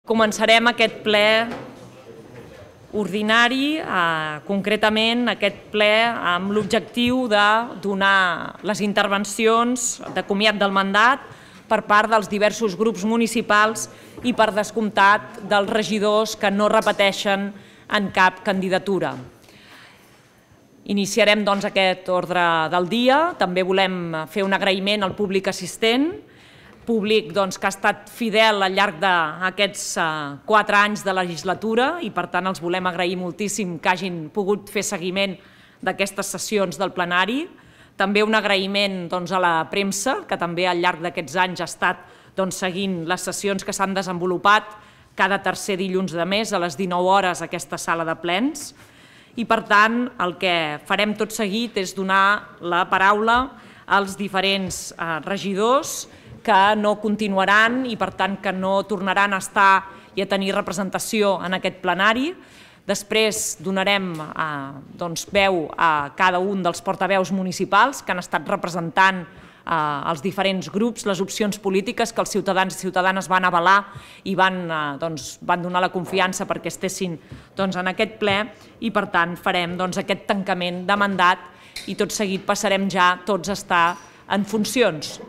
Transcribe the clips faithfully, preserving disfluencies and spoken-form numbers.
Començarem aquest ple ordinari, eh, concretament aquest ple amb l'objectiu de donar les intervencions de comiat del mandat per part dels diversos grups municipals i, per descomptat, dels regidors que no repeteixen en cap candidatura. Iniciarem doncs aquest ordre del dia. També volem fer un agraïment al públic assistent, públic doncs, que ha estat fidel al llarg d'aquests eh, quatre anys de legislatura i, per tant, els volem agrair moltíssim que hagin pogut fer seguiment d'aquestes sessions del plenari. També un agraïment doncs, a la premsa, que també al llarg d'aquests anys ha estat doncs, seguint les sessions que s'han desenvolupat cada tercer dilluns de mes a les dinou hores a aquesta sala de plens. I, per tant, el que farem tot seguit és donar la paraula als diferents eh, regidors que no continuaran i, per tant, que no tornaran a estar i a tenir representació en aquest plenari. Després donarem eh, doncs, veu a cada un dels portaveus municipals que han estat representant eh, els diferents grups, les opcions polítiques que els ciutadans i ciutadanes van avalar i van, eh, doncs, van donar la confiança perquè estessin doncs, en aquest ple i, per tant, farem doncs, aquest tancament de mandat i tot seguit passarem ja tots a estar en funcions.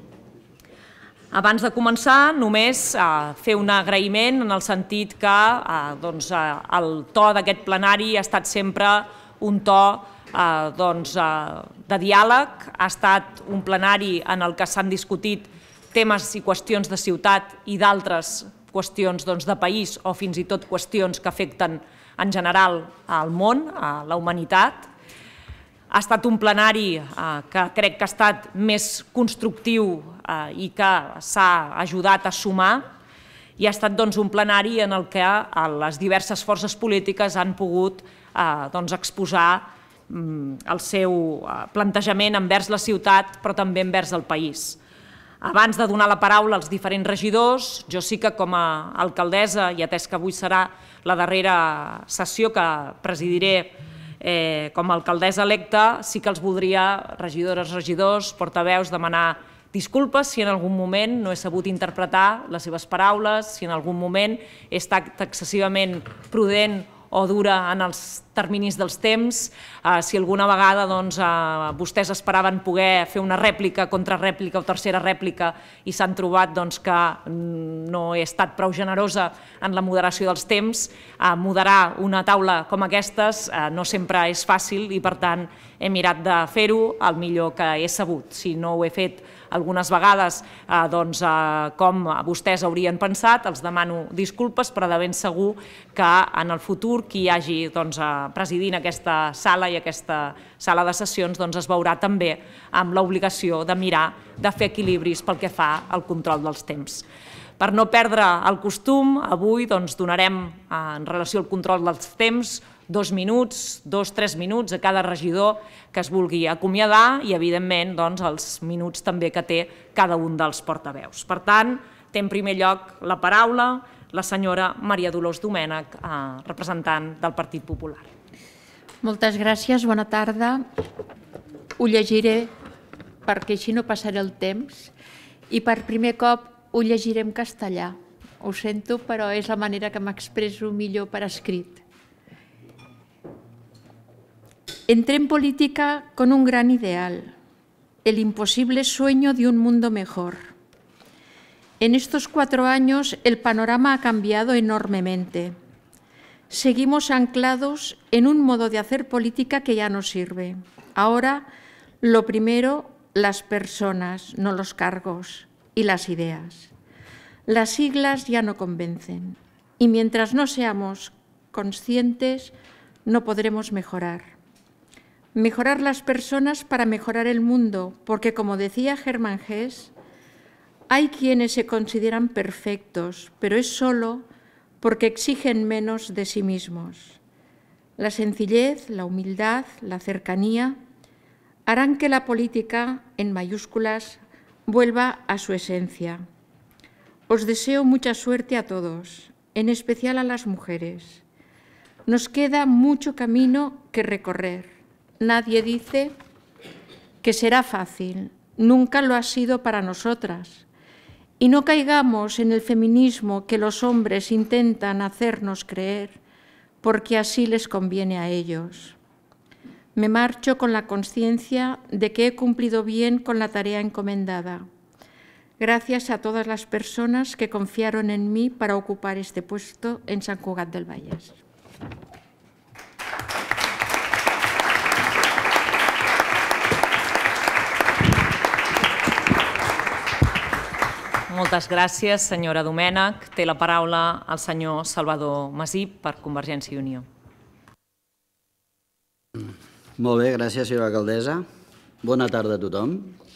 Abans de començar, només eh, fer un agraïment en el sentit que eh, doncs, eh, el to d'aquest plenari ha estat sempre un to eh, doncs, eh, de diàleg, ha estat un plenari en el que s'han discutit temes i qüestions de ciutat i d'altres qüestions doncs, de país o fins i tot qüestions que afecten en general al món, a la humanitat. Ha estat un plenari eh, que crec que ha estat més constructiu eh, i que s'ha ajudat a sumar i ha estat doncs, un plenari en el que eh, les diverses forces polítiques han pogut eh, doncs, exposar mm, el seu eh, plantejament envers la ciutat però també envers el país. Abans de donar la paraula als diferents regidors, jo sí que com a alcaldessa, i atès que avui serà la darrera sessió que presidiré Eh, com a alcaldessa electa, sí que els voldria, regidores, regidors, portaveus, demanar disculpes si en algun moment no he sabut interpretar les seves paraules, si en algun moment he estat excessivament prudent o dura en els terminis dels temps, eh, si alguna vegada doncs, eh, vostès esperaven poder fer una rèplica, contrarèplica o tercera rèplica i s'han trobat doncs, que no he estat prou generosa en la moderació dels temps. Eh, moderar una taula com aquestes eh, no sempre és fàcil i, per tant, he mirat de fer-ho el millor que he sabut. Si no ho he fet algunes vegades eh, doncs, eh, com vostès haurien pensat, els demano disculpes, però de ben segur que en el futur qui hi hagi doncs, eh, presidint aquesta sala i aquesta sala de sessions doncs, es veurà també amb l'obligació de mirar de fer equilibris pel que fa al control dels temps. Per no perdre el costum, avui doncs, donarem eh, en relació al control dels temps dos minuts, dos, tres minuts a cada regidor que es vulgui acomiadar i, evidentment, doncs, els minuts també que té cada un dels portaveus. Per tant, té en primer lloc la paraula la senyora Maria Dolors Domènech, eh, representant del Partit Popular. Moltes gràcies, bona tarda. Ho llegiré perquè així no passaré el temps i per primer cop ho llegiré en castellà. Ho sento, però és la manera que m'expresso millor per escrit. Entré en política con un gran ideal, el imposible sueño de un mundo mejor. En estos cuatro años el panorama ha cambiado enormemente. Seguimos anclados en un modo de hacer política que ya no sirve. Ahora, lo primero, las personas, no los cargos, y las ideas. Las siglas ya no convencen, y mientras no seamos conscientes, no podremos mejorar. Mejorar las personas para mejorar el mundo, porque, como decía Hermann Hesse, hay quienes se consideran perfectos, pero es solo porque exigen menos de sí mismos. La sencillez, la humildad, la cercanía harán que la política, en mayúsculas, vuelva a su esencia. Os deseo mucha suerte a todos, en especial a las mujeres. Nos queda mucho camino que recorrer. Nadie dice que será fácil, nunca lo ha sido para nosotras. Y no caigamos en el feminismo que los hombres intentan hacernos creer, porque así les conviene a ellos. Me marcho con la conciencia de que he cumplido bien con la tarea encomendada. Gracias a todas las personas que confiaron en mí para ocupar este puesto en Sant Cugat del Vallès. Moltes gràcies, senyora Domènech. Té la paraula el senyor Salvador Masip per Convergència i Unió. Molt bé, gràcies, senyora alcaldessa. Bona tarda a tothom.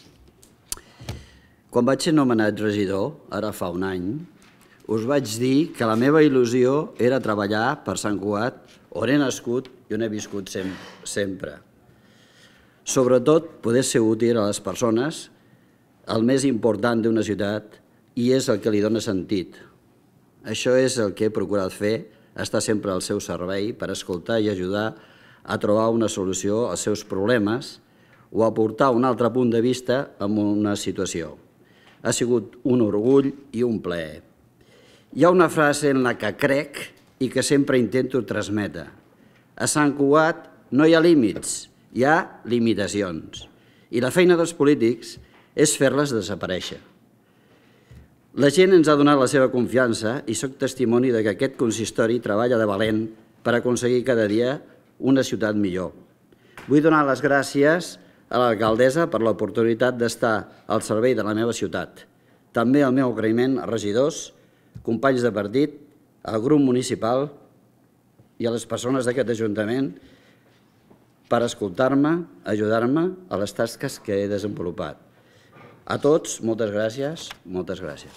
Quan vaig ser nomenat regidor, ara fa un any, us vaig dir que la meva il·lusió era treballar per Sant Cugat, on he nascut i on he viscut sempre. Sobretot, poder ser útil a les persones, el més important d'una ciutat, i és el que li dona sentit. Això és el que he procurat fer, estar sempre al seu servei per escoltar i ajudar a trobar una solució als seus problemes o aportar un altre punt de vista en una situació. Ha sigut un orgull i un plaer. Hi ha una frase en la que crec i que sempre intento transmetre. A Sant Cugat no hi ha límits, hi ha limitacions. I la feina dels polítics és fer-les desaparèixer. La gent ens ha donat la seva confiança i soc testimoni que aquest consistori treballa de valent per aconseguir cada dia una ciutat millor. Vull donar les gràcies a l'alcaldessa per l'oportunitat d'estar al servei de la meva ciutat. També el meu agraïment a regidors, companys de partit, al grup municipal i a les persones d'aquest ajuntament per escoltar-me, ajudar-me a les tasques que he desenvolupat. A tots, moltes gràcies, moltes gràcies.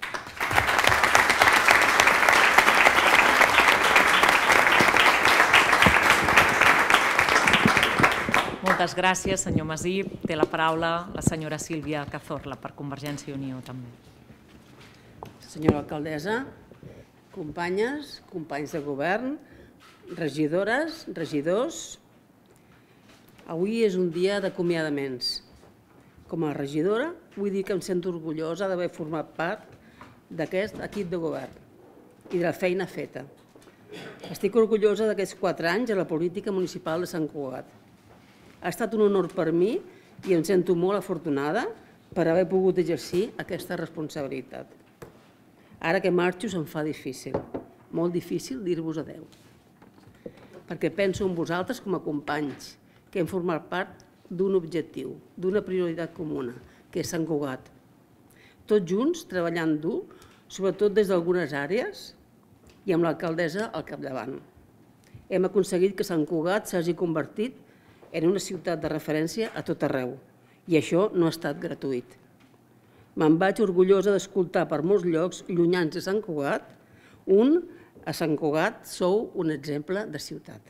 Moltes gràcies, senyor Masip. Té la paraula la senyora Sílvia Cazorla per Convergència i Unió també. Senyora alcaldessa, companyes, companys de govern, regidores, regidors, avui és un dia d'acomiadaments. Com a regidora, vull dir que em sento orgullosa d'haver format part d'aquest equip de govern i de la feina feta. Estic orgullosa d'aquests quatre anys a la política municipal de Sant Cugat. Ha estat un honor per mi i em sento molt afortunada per haver pogut exercir aquesta responsabilitat. Ara que marxo se'm fa difícil, molt difícil dir-vos adeu, perquè penso en vosaltres com a companys que hem format part d'un objectiu, d'una prioritat comuna, que és Sant Cugat. Tots junts, treballant dur, sobretot des d'algunes àrees i amb l'alcaldessa al capdavant. Hem aconseguit que Sant Cugat s'hagi convertit en una ciutat de referència a tot arreu, i això no ha estat gratuït. Me'n vaig orgullosa d'escoltar per molts llocs llunyans de Sant Cugat, un, a Sant Cugat sou un exemple de ciutat.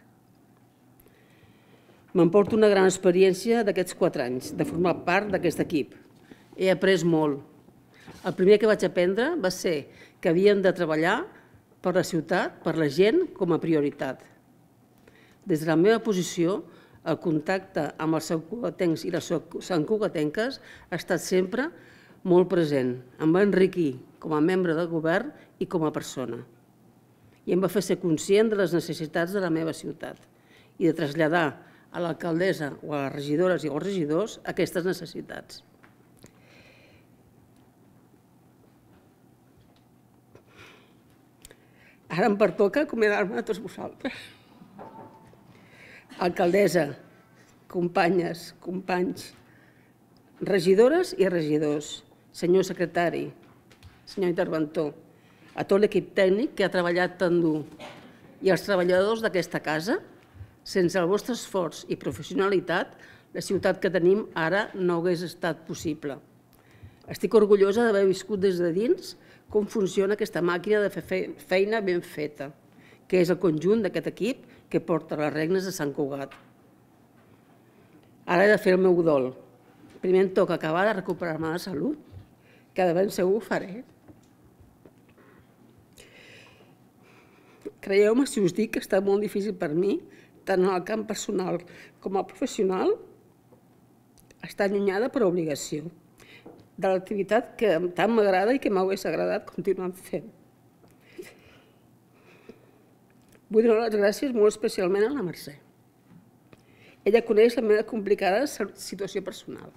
M'emporto una gran experiència d'aquests quatre anys, de formar part d'aquest equip. He après molt. El primer que vaig aprendre va ser que havíem de treballar per la ciutat, per la gent, com a prioritat. Des de la meva posició, el contacte amb els santcugatencs i les santcugatenques ha estat sempre molt present. Em va enriquir com a membre del govern i com a persona. I em va fer ser conscient de les necessitats de la meva ciutat i de traslladar a l'alcaldessa o a les regidores i als regidors aquestes necessitats. Ara em pertoca acomiadar-me a tots vosaltres. Alcaldessa, companyes, companys, regidores i regidors, senyor secretari, senyor interventor, a tot l'equip tècnic que ha treballat tan dur i als treballadors d'aquesta casa, sense el vostre esforç i professionalitat, la ciutat que tenim ara no hagués estat possible. Estic orgullosa d'haver viscut des de dins com funciona aquesta màquina de fer feina ben feta, que és el conjunt d'aquest equip que porta les regnes de Sant Cugat. Ara he de fer el meu dol. Primer em toca acabar de recuperar-me de salut, que de ben segur ho faré. Creieu-me si us dic que ha estat molt difícil per mi, tant en el camp personal com el professional, estar allunyada per obligació. de l'activitat que tant m'agrada i que m'hagués agradat continuar fent. Vull donar les gràcies molt especialment a la Mercè. Ella coneix la meva complicada situació personal.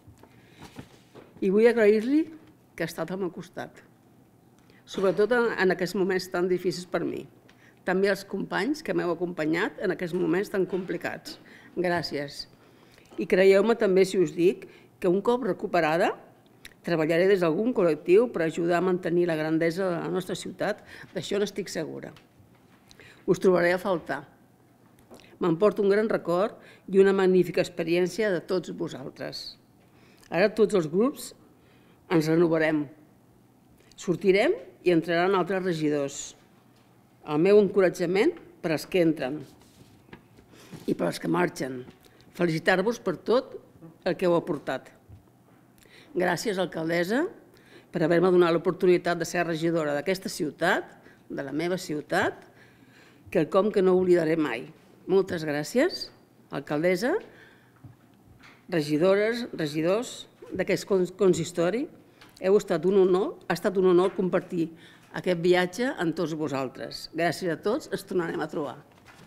I vull agrair-li que ha estat al meu costat, sobretot en aquests moments tan difícils per mi. També als companys que m'heu acompanyat en aquests moments tan complicats. Gràcies. I creieu-me també si us dic que un cop recuperada treballaré des d'algun col·lectiu per ajudar a mantenir la grandesa de la nostra ciutat, d'això n'estic segura. Us trobaré a faltar. M'emporto un gran record i una magnífica experiència de tots vosaltres. Ara tots els grups ens renovarem. Sortirem i entraran altres regidors. El meu encoratjament per als que entren i per als que marxen. Felicitar-vos per tot el que heu aportat. Gràcies, alcaldessa, per haver-me donat l'oportunitat de ser regidora d'aquesta ciutat, de la meva ciutat, quelcom que no oblidaré mai. Moltes gràcies, alcaldessa, regidores, regidors d'aquest consistori. Heu estat un honor, ha estat un honor compartir aquest viatge amb tots vosaltres. Gràcies a tots, ens tornarem a trobar.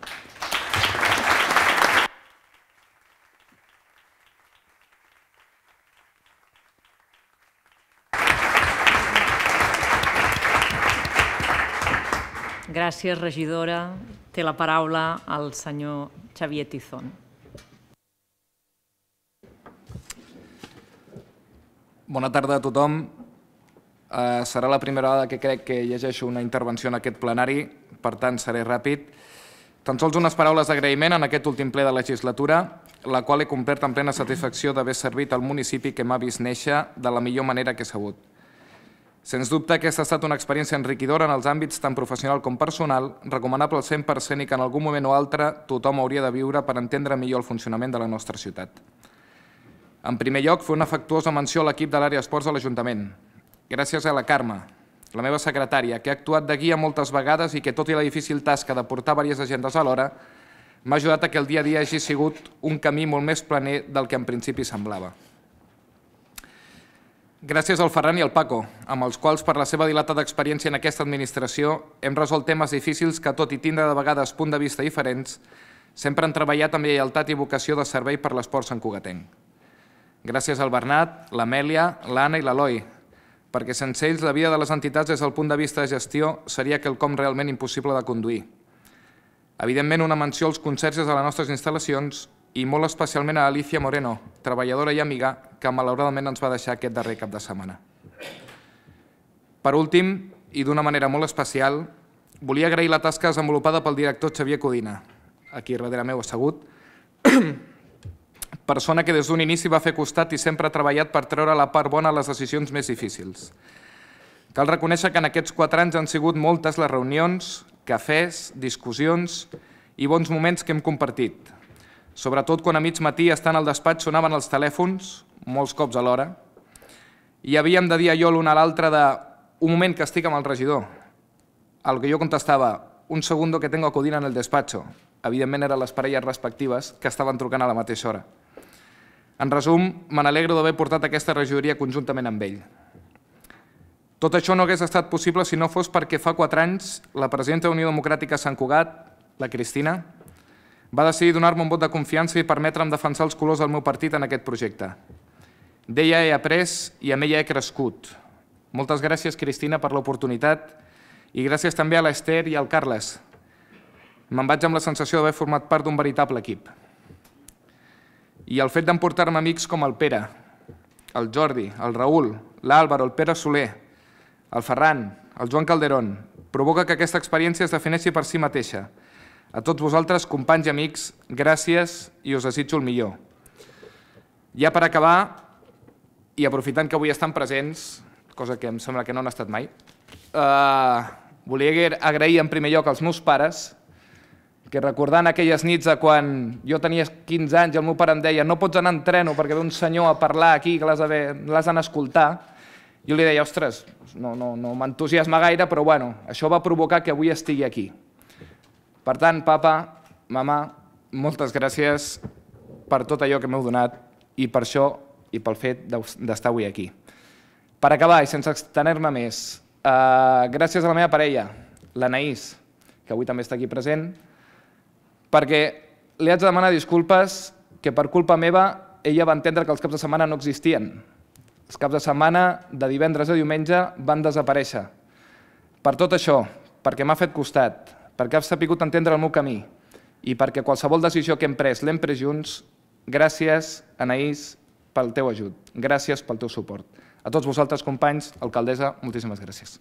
Gràcies, regidora. Té la paraula el senyor Xavier Tizón. Bona tarda a tothom. Uh, serà la primera vegada que crec que llegeixo una intervenció en aquest plenari, per tant seré ràpid. Tan sols unes paraules d'agraïment en aquest últim ple de legislatura, la qual he complert amb plena satisfacció d'haver servit al municipi que m'ha vist néixer de la millor manera que he sabut. Sens dubte, aquesta ha estat una experiència enriquidora en els àmbits tant professional com personal, recomanable al cent per cent i que en algun moment o altre tothom hauria de viure per entendre millor el funcionament de la nostra ciutat. En primer lloc, fer una afectuosa menció a l'equip de l'àrea esports de l'Ajuntament. Gràcies a la Carme, la meva secretària, que ha actuat de guia moltes vegades i que, tot i la difícil tasca de portar diverses agendes alhora, m'ha ajudat a que el dia a dia hagi sigut un camí molt més planer del que en principi semblava. Gràcies al Ferran i al Paco, amb els quals, per la seva dilatada experiència en aquesta administració, hem resolt temes difícils que, tot i tindre de vegades punts de vista diferents, sempre han treballat amb lleialtat i vocació de servei per l'esport santcugatenc. Gràcies al Bernat, l'Amèlia, l'Anna i l'Eloi, perquè sense ells la vida de les entitats des del punt de vista de gestió seria quelcom realment impossible de conduir. Evidentment, una menció als conserges de les nostres instal·lacions i molt especialment a Alicia Moreno, treballadora i amiga, que malauradament ens va deixar aquest darrer cap de setmana. Per últim, i d'una manera molt especial, volia agrair la tasca desenvolupada pel director Xavier Codina, aquí darrere meu assegut, persona que des d'un inici va fer costat i sempre ha treballat per treure la part bona a les decisions més difícils. Cal reconèixer que en aquests quatre anys han sigut moltes les reunions, cafès, discussions i bons moments que hem compartit, sobretot quan a mig matí, estant al despatx, sonaven els telèfons, molts cops alhora, i havíem de dir allò l'un a l'altre de un moment que estic amb el regidor. Al que jo contestava, un segundo que tengo a Codina en el despacho. Evidentment eren les parelles respectives que estaven trucant a la mateixa hora. En resum, me n'alegro d'haver portat aquesta regidoria conjuntament amb ell. Tot això no hagués estat possible si no fos perquè fa quatre anys la presidenta de Unió Democràtica Sant Cugat, la Cristina, va decidir donar-me un vot de confiança i permetre'm defensar els colors del meu partit en aquest projecte. D'ella he après i amb ella he crescut. Moltes gràcies, Cristina, per l'oportunitat i gràcies també a l'Ester i al Carles. Me'n vaig amb la sensació d'haver format part d'un veritable equip. I el fet d'emportar-me amics com el Pere, el Jordi, el Raül, l'Àlvaro, el Pere Soler, el Ferran, el Joan Calderón, provoca que aquesta experiència es defineixi per si mateixa. A tots vosaltres, companys i amics, gràcies i us desitjo el millor. Ja per acabar, i aprofitant que avui estan presents, cosa que em sembla que no han estat mai, eh, volia agrair en primer lloc als meus pares, que recordant aquelles nits de quan jo tenia quinze anys i el meu pare em deia no pots anar en treno perquè ve un senyor a parlar aquí que l'has d'anar a escoltar, jo li deia, ostres, no, no, no m'entusiasma gaire, però bueno, això va provocar que avui estigui aquí. Per tant, papa, mama, moltes gràcies per tot allò que m'heu donat i per això i pel fet d'estar avui aquí. Per acabar, i sense extener-me més, gràcies a la meva parella, l'Anaïs, que avui també està aquí present, perquè li haig de demanar disculpes que per culpa meva ella va entendre que els caps de setmana no existien. Els caps de setmana, de divendres a diumenge, van desaparèixer. Per tot això, perquè m'ha fet costat, perquè ha sabut entendre el meu camí i perquè qualsevol decisió que hem pres l'hem pres junts, gràcies, Anaïs, pel teu ajut. Gràcies pel teu suport. A tots vosaltres, companys, alcaldessa, moltíssimes gràcies.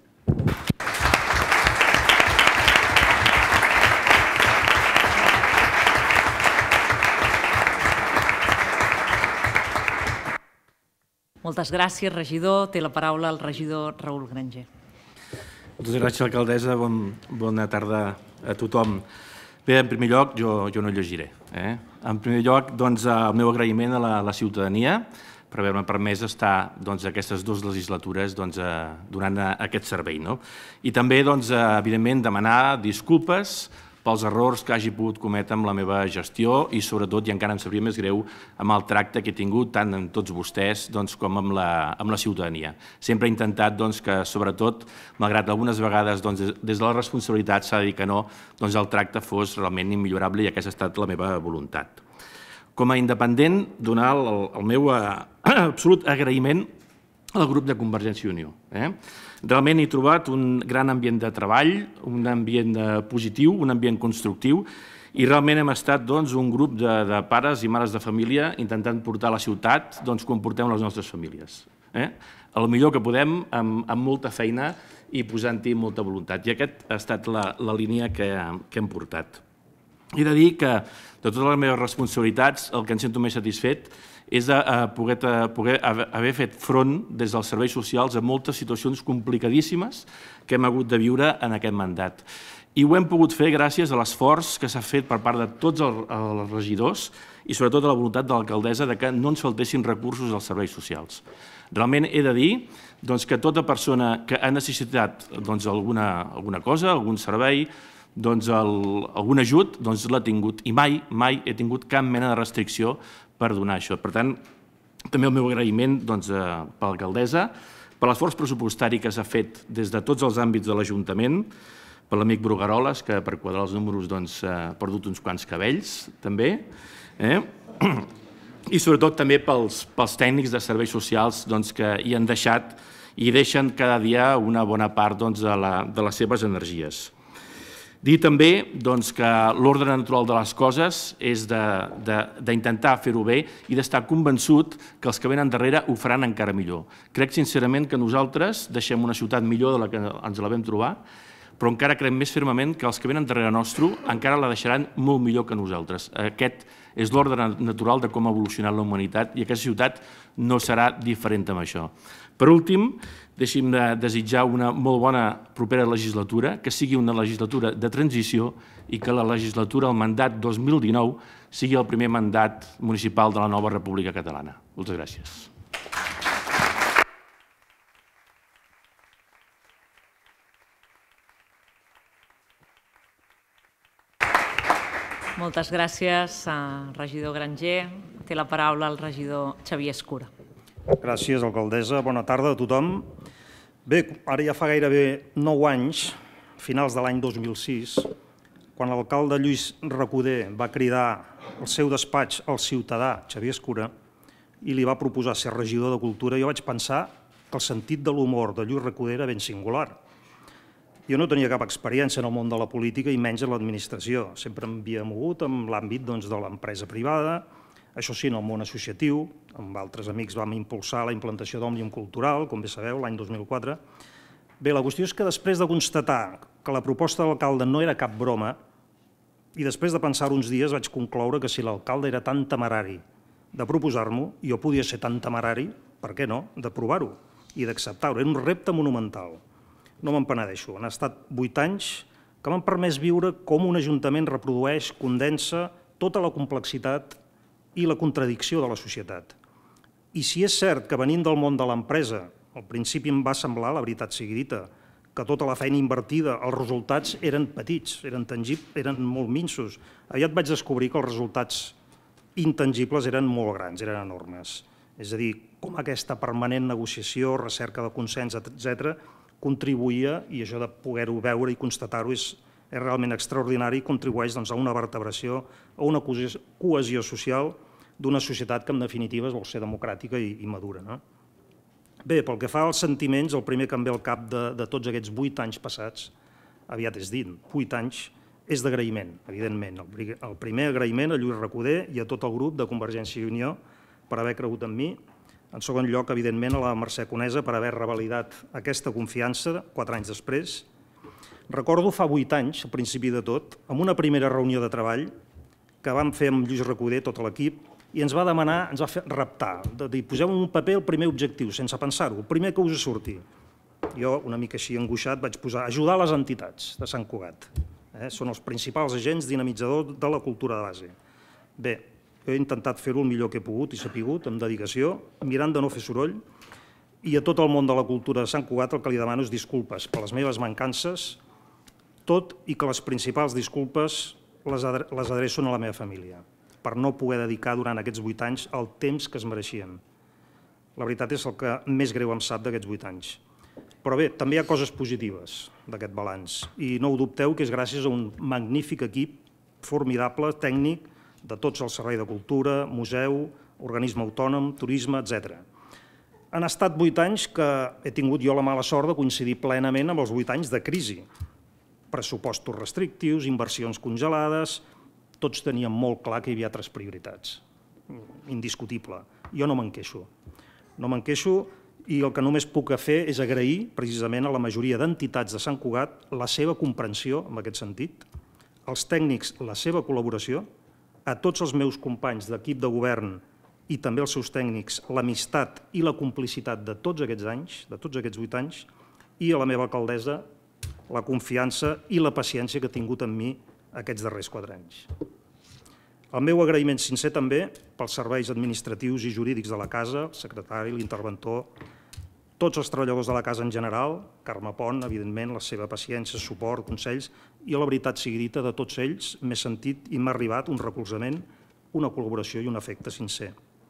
Moltes gràcies, regidor. Té la paraula el regidor Raül Granger. Moltes gràcies, alcaldessa. Bona tarda a tothom. Bé, en primer lloc, jo no llegiré. En primer lloc, el meu agraïment a la ciutadania per haver-me permès estar aquestes dues legislatures donant aquest servei. I també, evidentment, demanar disculpes pels errors que hagi pogut cometre amb la meva gestió i, sobretot, i encara em sabria més greu, amb el tracte que he tingut tant amb tots vostès com amb la ciutadania. Sempre he intentat que, sobretot, malgrat algunes vegades des de la responsabilitat s'ha de dir que no, el tracte fos realment immillorable i aquesta ha estat la meva voluntat. Com a independent, donar el meu absolut agraïment al grup de Convergència i Unió. Realment he trobat un gran ambient de treball, un ambient positiu, un ambient constructiu i realment hem estat un grup de pares i mares de família intentant portar a la ciutat com portem les nostres famílies. El millor que podem, amb molta feina i posant-hi molta voluntat. I aquesta ha estat la línia que hem portat. He de dir que, de totes les meves responsabilitats, el que em sento més satisfet és de poder haver fet front des dels serveis socials a moltes situacions complicadíssimes que hem hagut de viure en aquest mandat. I ho hem pogut fer gràcies a l'esforç que s'ha fet per part de tots els regidors i sobretot a la voluntat de l'alcaldessa que no ens faltessin recursos als serveis socials. Realment he de dir que tota persona que ha necessitat alguna cosa, algun servei, algun ajut, l'ha tingut i mai, mai he tingut cap mena de restricció per donar això. Per tant, també el meu agraïment per l'alcaldessa, per l'esforç pressupostari que s'ha fet des de tots els àmbits de l'Ajuntament, per l'amic Brugueroles, que per quadrar els números ha perdut uns quants cabells, també, i sobretot també pels tècnics de serveis socials que hi han deixat i deixen cada dia una bona part de les seves energies. Dir també que l'ordre natural de les coses és d'intentar fer-ho bé i d'estar convençut que els que venen darrere ho faran encara millor. Crec sincerament que nosaltres deixem una ciutat millor de la que ens la vam trobar, però encara crec més fermament que els que venen darrere nostre encara la deixaran molt millor que nosaltres. Aquest és l'ordre natural de com ha evolucionat la humanitat i aquesta ciutat no serà diferent amb això. Per últim, deixi'm desitjar una molt bona propera legislatura, que sigui una legislatura de transició i que la legislatura, el mandat dos mil dinou, sigui el primer mandat municipal de la nova República Catalana. Moltes gràcies. Moltes gràcies, regidor Granger. Té la paraula el regidor Xavier Escura. Gràcies, alcaldessa. Bona tarda a tothom. Bé, ara ja fa gairebé nou anys, finals de l'any dos mil sis, quan l'alcalde Lluís Recoder va cridar al seu despatx al ciutadà Xavier Escura i li va proposar ser regidor de Cultura, jo vaig pensar que el sentit de l'humor de Lluís Recoder era ben singular. Jo no tenia cap experiència en el món de la política i menys en l'administració. Sempre m'havia mogut en l'àmbit de l'empresa privada, això sí, en el món associatiu. Amb altres amics vam impulsar la implantació d'Òmnium Cultural, com bé sabeu, l'any dos mil quatre. Bé, la qüestió és que després de constatar que la proposta de l'alcalde no era cap broma i després de pensar uns dies vaig concloure que si l'alcalde era tan temerari de proposar-m'ho, jo podia ser tan temerari, per què no?, de provar-ho i d'acceptar-ho. Era un repte monumental. No me'n penedeixo. Han estat vuit anys que m'han permès viure com un ajuntament reprodueix, condensa tota la complexitat i la contradicció de la societat. I si és cert que venint del món de l'empresa, al principi em va semblar, la veritat sigui dita, que tota la feina invertida, els resultats eren petits, eren tangibles, eren molt minsos. Aviat vaig descobrir que els resultats intangibles eren molt grans, eren enormes. És a dir, com aquesta permanent negociació, recerca de consens, etcètera, contribuïa, i això de poder-ho veure i constatar-ho és, és realment extraordinari, i contribueix doncs, a una vertebració, a una cohesió social d'una societat que en definitiva vol ser democràtica i, i madura. No? Bé, pel que fa als sentiments, el primer que em ve al cap de, de tots aquests vuit anys passats, aviat és dit, vuit anys, és d'agraïment, evidentment. El, el primer agraïment a Lluís Recoder i a tot el grup de Convergència i Unió per haver cregut en mi. En segon lloc, evidentment, a la Mercè Conesa per haver revalidat aquesta confiança quatre anys després. Recordo fa vuit anys, al principi de tot, amb una primera reunió de treball que vam fer amb Lluís Recoder, tot l'equip, i ens va demanar, ens va fer reptar, de dir, poseu en un paper el primer objectiu, sense pensar-ho, el primer que us surti. Jo, una mica així angoixat, vaig posar ajudar les entitats de Sant Cugat. Eh? Són els principals agents dinamitzadors de la cultura de base. Bé, jo he intentat fer-ho el millor que he pogut i sapigut, amb dedicació, mirant de no fer soroll, i a tot el món de la cultura de Sant Cugat el que li demano és disculpes per les meves mancances, tot i que les principals disculpes les adreço a la meva família, per no poder dedicar durant aquests vuit anys el temps que es mereixien. La veritat és el que més greu em sap d'aquests vuit anys. Però bé, també hi ha coses positives d'aquest balanç, i no ho dubteu que és gràcies a un magnífic equip formidable, tècnic, de tots el Servei de Cultura, Museu, Organisme Autònom, Turisme, etcètera. Han estat vuit anys que he tingut jo la mala sort de coincidir plenament amb els vuit anys de crisi. Pressupostos restrictius, inversions congelades, tots teníem molt clar que hi havia tres prioritats. Indiscutible. Jo no me'n queixo. No me'n queixo i el que només puc fer és agrair precisament a la majoria d'entitats de Sant Cugat la seva comprensió en aquest sentit, als tècnics la seva col·laboració, a tots els meus companys d'equip de govern i també els seus tècnics l'amistat i la complicitat de tots aquests anys, de tots aquests vuit anys, i a la meva alcaldessa la confiança i la paciència que ha tingut en mi aquests darrers quatre anys. El meu agraïment sincer també pels serveis administratius i jurídics de la casa, el secretari, l'interventor, tots els treballadors de la casa en general, Carme Pont, evidentment, la seva paciència, suport, consells, i a la veritat sigui dita de tots ells m'he sentit i m'ha arribat un recolzament, una col·laboració i un afecte sincer.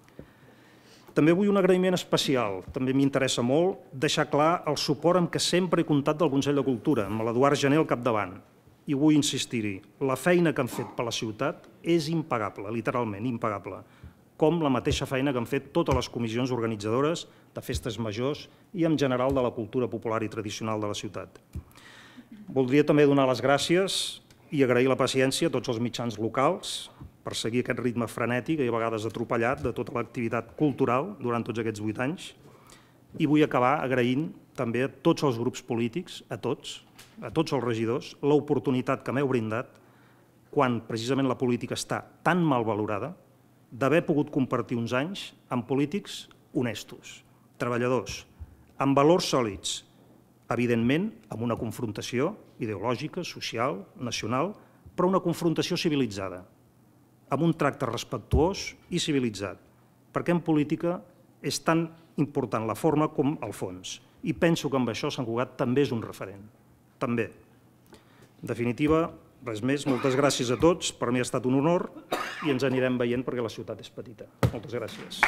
També vull un agraïment especial, també m'interessa molt deixar clar el suport amb què sempre he comptat del Consell de Cultura, amb l'Eduard Gené al capdavant. I vull insistir-hi, la feina que han fet per la ciutat és impagable, literalment impagable, com la mateixa feina que han fet totes les comissions organitzadores de festes majors i en general de la cultura popular i tradicional de la ciutat. Voldria també donar les gràcies i agrair la paciència a tots els mitjans locals per seguir aquest ritme frenètic i a vegades atropellat de tota l'activitat cultural durant tots aquests vuit anys. I vull acabar agraint també a tots els grups polítics, a tots, a tots els regidors, l'oportunitat que m'heu brindat quan precisament la política està tan mal valorada, d'haver pogut compartir uns anys amb polítics honestos, treballadors, amb valors sòlids, evidentment amb una confrontació ideològica, social, nacional, però una confrontació civilitzada, amb un tracte respectuós i civilitzat, perquè en política és tan important la forma com el fons. I penso que amb això Sant Cugat també és un referent. També. En definitiva, res més. Moltes gràcies a tots. Per mi ha estat un honor i ens anirem veient perquè la ciutat és petita. Moltes gràcies.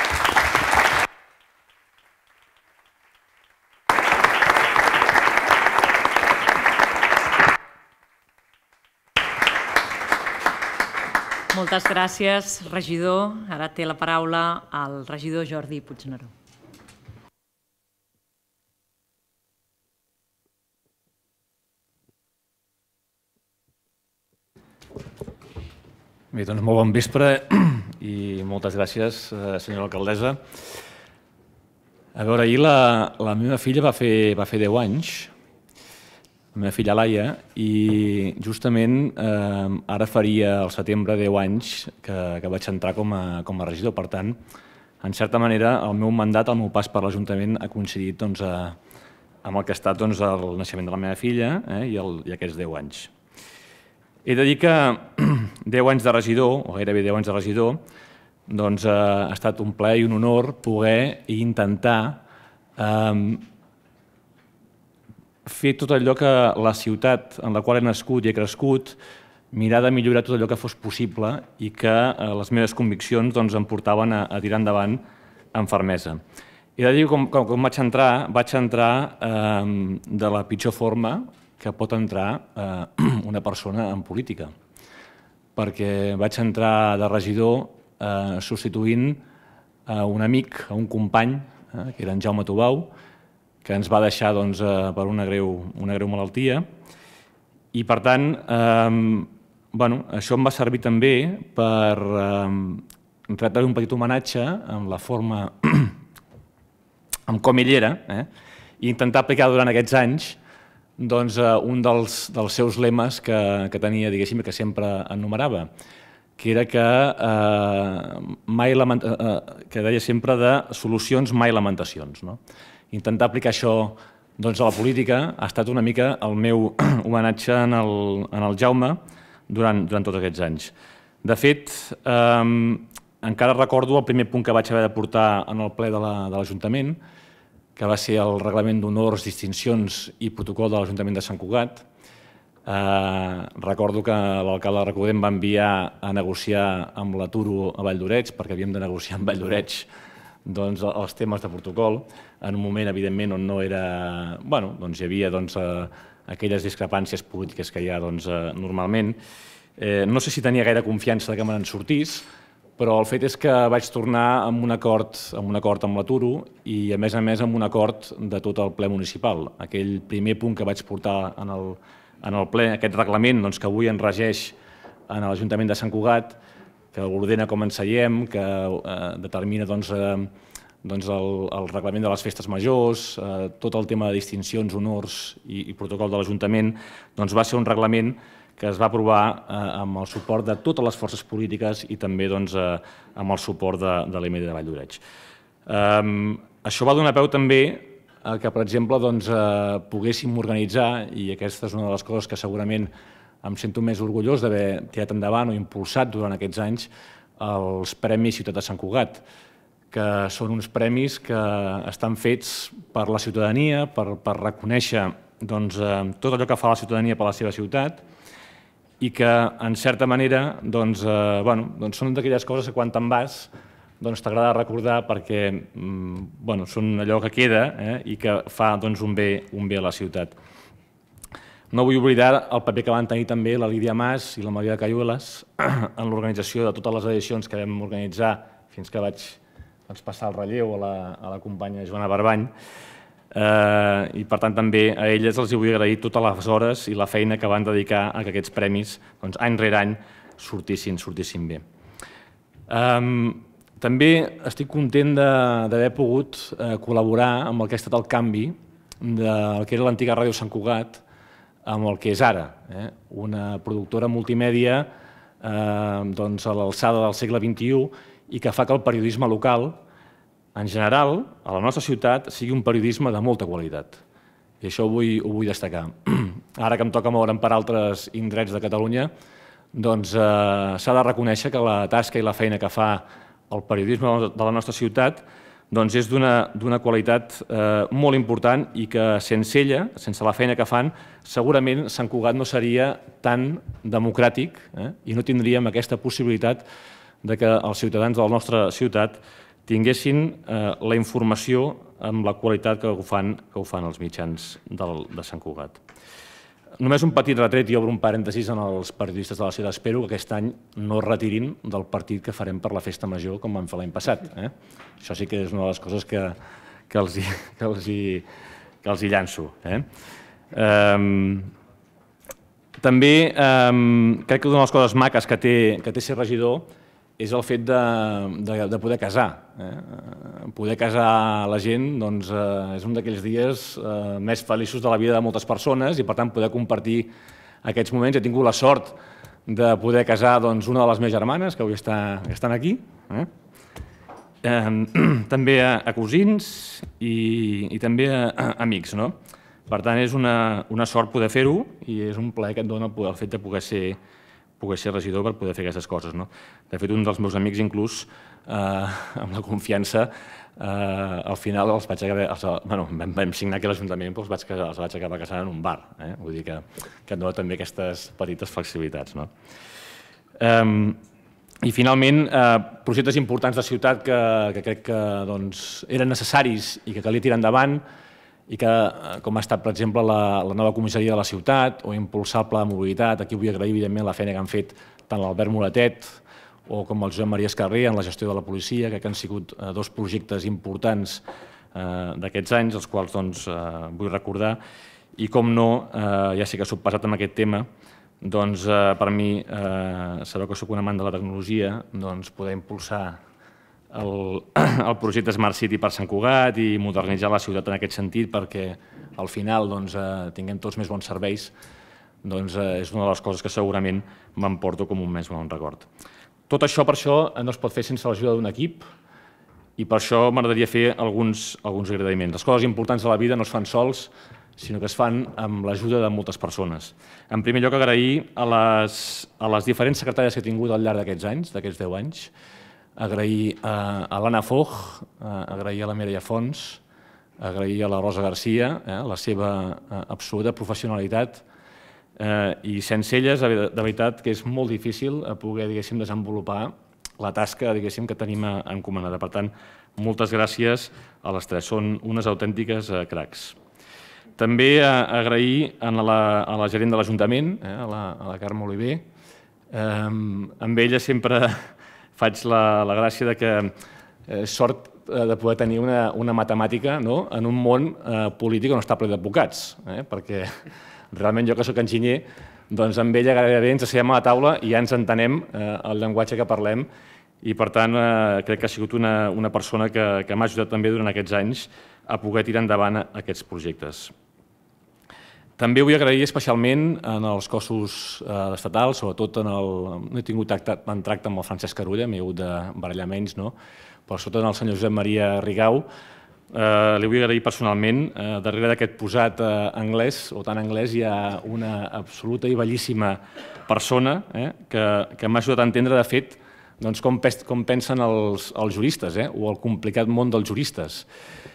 Moltes gràcies, regidor. Ara té la paraula el regidor Jordi Puigneró. Bé, doncs molt bon vespre i moltes gràcies, senyora alcaldessa. A veure, ahir la, la meva filla va fer, va fer deu anys, la meva filla Laia, i justament eh, ara faria al setembre deu anys que, que vaig entrar com a, com a regidor. Per tant, en certa manera, el meu mandat, el meu pas per l'Ajuntament ha coincidit doncs, a, amb el que ha estat doncs, el naixement de la meva filla eh, i, el, i aquests deu anys. He de dir que deu anys de regidor, o gairebé deu anys de regidor, doncs eh, ha estat un plaer i un honor poder intentar eh, fer tot allò que la ciutat en la qual he nascut i he crescut, mirar de millorar tot allò que fos possible i que eh, les meves conviccions doncs, em portaven a, a tirar endavant amb fermesa. He de dir que quan vaig entrar, vaig entrar de la pitjor forma que pot entrar una persona en política, perquè vaig entrar de regidor substituint un amic, un company, que era en Jaume Tubau, que ens va deixar per una greu malaltia, i per tant això em va servir també per retre un petit homenatge amb la forma, amb com ell era, i intentar aplicar durant aquests anys un dels seus lemes que tenia, diguéssim, que sempre enumerava, que era que deia sempre de solucions, mai lamentacions. Intentar aplicar això a la política ha estat una mica el meu homenatge en el Jaume durant tots aquests anys. De fet, encara recordo el primer punt que vaig haver de portar en el ple de l'Ajuntament, que va ser el reglament d'honors, distincions i protocol de l'Ajuntament de Sant Cugat. Recordo que l'alcalde de Recordem va enviar a negociar amb la Turo a Valldoreix, perquè havíem de negociar amb Valldoreix els temes de protocol, en un moment, evidentment, on no era... Bé, doncs hi havia aquelles discrepàncies polítiques que hi ha normalment. No sé si tenia gaire confiança que me n'en sortís, però el fet és que vaig tornar amb un acord amb la Turo i, a més a més, amb un acord de tot el ple municipal. Aquell primer punt que vaig portar en el ple, aquest reglament que avui ens regeix en l'Ajuntament de Sant Cugat, que ordena com ens seiem, que determina el reglament de les festes majors, tot el tema de distincions, honors i protocol de l'Ajuntament, va ser un reglament que es va aprovar amb el suport de totes les forces polítiques i també amb el suport de l'E M D de Valldoreix. Això va donar peu també que, per exemple, poguéssim organitzar, i aquesta és una de les coses que segurament em sento més orgullós d'haver tirat endavant o impulsat durant aquests anys, els Premis Ciutat de Sant Cugat, que són uns premis que estan fets per la ciutadania, per reconèixer tot allò que fa la ciutadania per la seva ciutat i que, en certa manera, són d'aquelles coses que quan te'n vas t'agrada recordar perquè són allò que queda i que fa un bé a la ciutat. No vull oblidar el paper que van tenir també la Lídia Mas i la Maria Cayuelas en l'organització de totes les edicions que vam organitzar fins que vaig passar el relleu a la companya Joana Barbany. I, per tant, també a elles els vull agrair totes les hores i la feina que van dedicar a que aquests premis, any rere any, sortissin bé. També estic content d'haver pogut col·laborar amb el que ha estat el canvi del que era l'antiga Ràdio Sant Cugat amb el que és ara, una productora multimèdia a l'alçada del segle vint-i-u i que fa que el periodisme local, en general, a la nostra ciutat, sigui un periodisme de molta qualitat. I això ho vull destacar. Ara que em toca moure'm per altres indrets de Catalunya, doncs s'ha de reconèixer que la tasca i la feina que fa el periodisme de la nostra ciutat és d'una qualitat molt important i que sense ella, sense la feina que fan, segurament Sant Cugat no seria tan democràtic i no tindríem aquesta possibilitat que els ciutadans de la nostra ciutat tinguessin la informació amb la qualitat que ho fan els mitjans de Sant Cugat. Només un petit retret i obro un parèntesis en els periodistes de la ciutat. Espero que aquest any no es retirin del partit que farem per la Festa Major com vam fer l'any passat. Això sí que és una de les coses que els hi llanço. També crec que una de les coses maques que té ser regidor és el fet de poder casar. Poder casar la gent és un d'aquells dies més feliços de la vida de moltes persones i, per tant, poder compartir aquests moments. He tingut la sort de poder casar una de les meves germanes, que avui estan aquí, també a cosins i també a amics. Per tant, és una sort poder fer-ho i és un plaer que et dona el fet de poder ser poder ser regidor per poder fer aquestes coses. De fet, un dels meus amics, inclús, amb la confiança, al final els vaig acabar... Vam signar aquí a l'Ajuntament, però els vaig acabar casant en un bar. Vull dir que et dona també aquestes petites flexibilitats. I finalment, projectes importants de ciutat que crec que eren necessaris i que calia tirar endavant i que, com ha estat, per exemple, la nova comissaria de la ciutat o impulsar el pla de mobilitat. Aquí vull agrair, evidentment, la feina que han fet tant l'Albert Moratet o com el Josep Maria Escarrer en la gestió de la policia, que han sigut dos projectes importants d'aquests anys, els quals vull recordar. I, com no, ja sé que soc pesat amb aquest tema, doncs per mi, sabeu que soc un amant de la tecnologia, poder impulsar el projecte Smart City per Sant Cugat i modernitzar la ciutat en aquest sentit perquè al final tinguem tots més bons serveis, és una de les coses que segurament m'emporto com un més bon record. Tot això, per això, no es pot fer sense l'ajuda d'un equip i per això m'agradaria fer alguns agraïments. Les coses importants de la vida no es fan sols, sinó que es fan amb l'ajuda de moltes persones. En primer lloc, agrair a les diferents secretàries que he tingut al llarg d'aquests anys, d'aquests deu anys, agrair a l'Anna Foch, agrair a la Mireia Fons, agrair a la Rosa Garcia la seva absoluta professionalitat i sense elles, de veritat, que és molt difícil poder desenvolupar la tasca que tenim encomanada. Per tant, moltes gràcies a les tres, són unes autèntiques cracs. També agrair a la gerent de l'Ajuntament, a la Carme Oliver. Amb ella sempre faig la gràcia de que és sort de poder tenir una matemàtica en un món polític on està ple d'advocats, perquè realment jo que soc enginyer, doncs amb ella gairebé ens asseiem a la taula i ja ens entenem el llenguatge que parlem i per tant crec que ha sigut una persona que m'ha ajudat també durant aquests anys a poder tirar endavant aquests projectes. També vull agrair especialment als cossos estatals, sobretot no he tingut tant tracte amb el Francesc Carulla, m'he hagut de barallar menys, però sobretot al senyor Josep Maria Rigau, li vull agrair personalment. Darrere d'aquest posat anglès, o tan anglès, hi ha una absoluta i bellíssima persona que m'ha ajudat a entendre, de fet, com pensen els juristes o el complicat món dels juristes.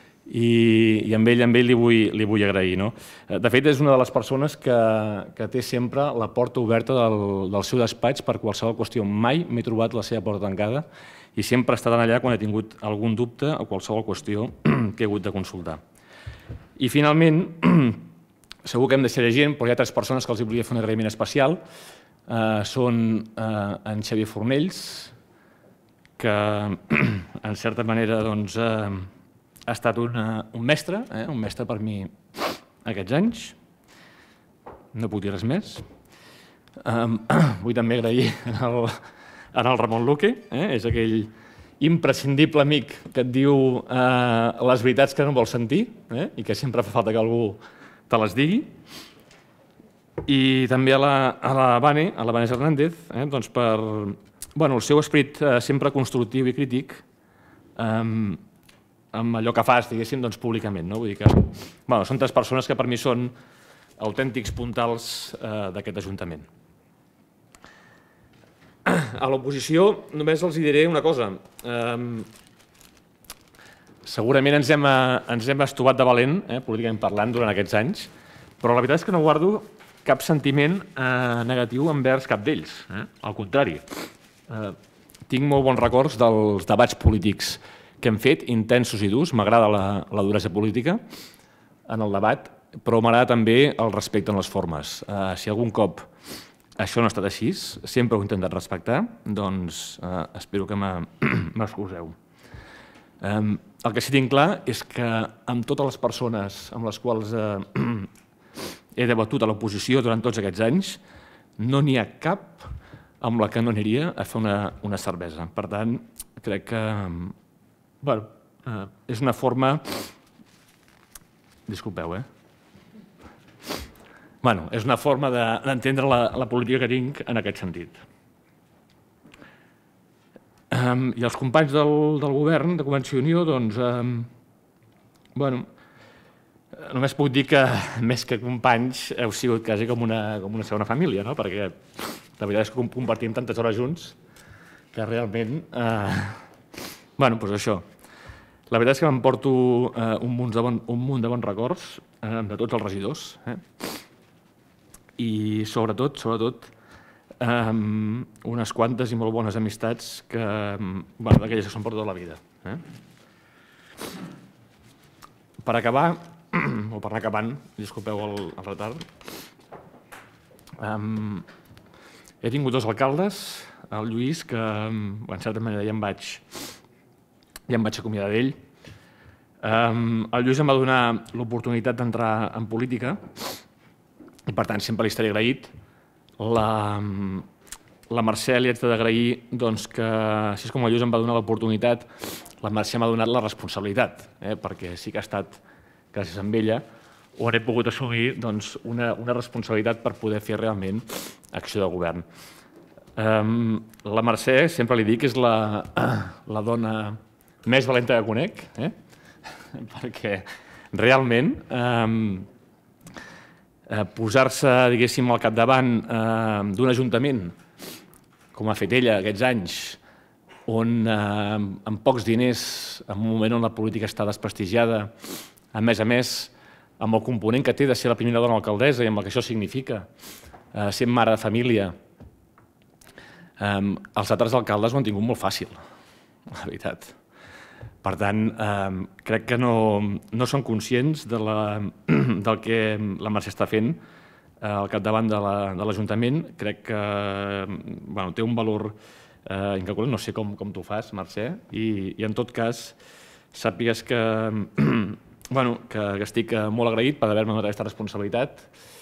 I amb ell li vull agrair. De fet, és una de les persones que té sempre la porta oberta del seu despatx per qualsevol qüestió. Mai m'he trobat la seva porta tancada i sempre ha estat allà quan he tingut algun dubte o qualsevol qüestió que he hagut de consultar. I finalment, segur que em deixaré gent, però hi ha tres persones que els volia fer un agraïment especial. Són en Xavier Fornells, que en certa manera doncs ha estat un mestre, un mestre per mi aquests anys, no puc dir res més. Vull també agrair al Ramon Luque, és aquell imprescindible amic que et diu les veritats que no vols sentir i que sempre fa falta que algú te les digui. I també a la Vane, a la Vanessa Hernández, per el seu esperit sempre constructiu i crític amb allò que fas, diguéssim, públicament. Vull dir que són tres persones que per mi són autèntics puntals d'aquest Ajuntament. A l'oposició només els diré una cosa. Segurament ens hem estovat de valent, políticament parlant, durant aquests anys, però la veritat és que no guardo cap sentiment negatiu envers cap d'ells. Al contrari, tinc molt bons records dels debats polítics que hem fet, intensos i durs. M'agrada la duresa política en el debat, però m'agrada també el respecte en les formes. Si algun cop això no ha estat així, sempre ho he intentat respectar, doncs espero que m'excuseu. El que sí que tinc clar és que amb totes les persones amb les quals he debatut a l'oposició durant tots aquests anys, no n'hi ha cap amb la que no aniria a fer una cervesa. Per tant, crec que és una forma... Disculpeu, eh? Bueno, és una forma d'entendre la política que tinc en aquest sentit. I els companys del govern, de Convergència i Unió, doncs, bueno, només puc dir que, més que companys, heu sigut quasi com una segona família, no? Perquè la veritat és que compartim tantes hores junts que realment... Bueno, doncs això. La veritat és que m'emporto un munt de bons records de tots els regidors i sobretot, sobretot, unes quantes i molt bones amistats que, bueno, d'aquelles que són per tota la vida. Per acabar, o per anar acabant, disculpeu el retard, he tingut dos alcaldes, el Lluís, que en certa manera ja em vaig, ja em vaig acomiadar d'ell. El Lluís em va donar l'oportunitat d'entrar en política i, per tant, sempre li estaré agraït. La, la Mercè li haig d'agrair doncs, que, així com el Lluís em va donar l'oportunitat, la Mercè m'ha donat la responsabilitat, eh, perquè sí que ha estat, gràcies a ella, on he pogut assumir doncs, una, una responsabilitat per poder fer realment acció de govern. Um, la Mercè, sempre li dic, és la, la dona més valenta que conec, eh? Perquè realment um, eh, posar-se, diguéssim, al capdavant eh, d'un ajuntament, com ha fet ella aquests anys, on eh, amb pocs diners, en un moment on la política està desprestigiada, a més a més, amb el component que té de ser la primera dona alcaldessa i amb el que això significa, eh, sent mare de família, eh, els altres alcaldes ho han tingut molt fàcil, la veritat. Per tant, eh, crec que no, no són conscients de la, del que la Mercè està fent eh, al capdavant de l'Ajuntament. La, crec que bueno, té un valor eh, incalculable, no sé com, com tu fas, Mercè, i, i en tot cas sàpigues que Bueno, que, que estic molt agraït per haver-me donat aquesta responsabilitat.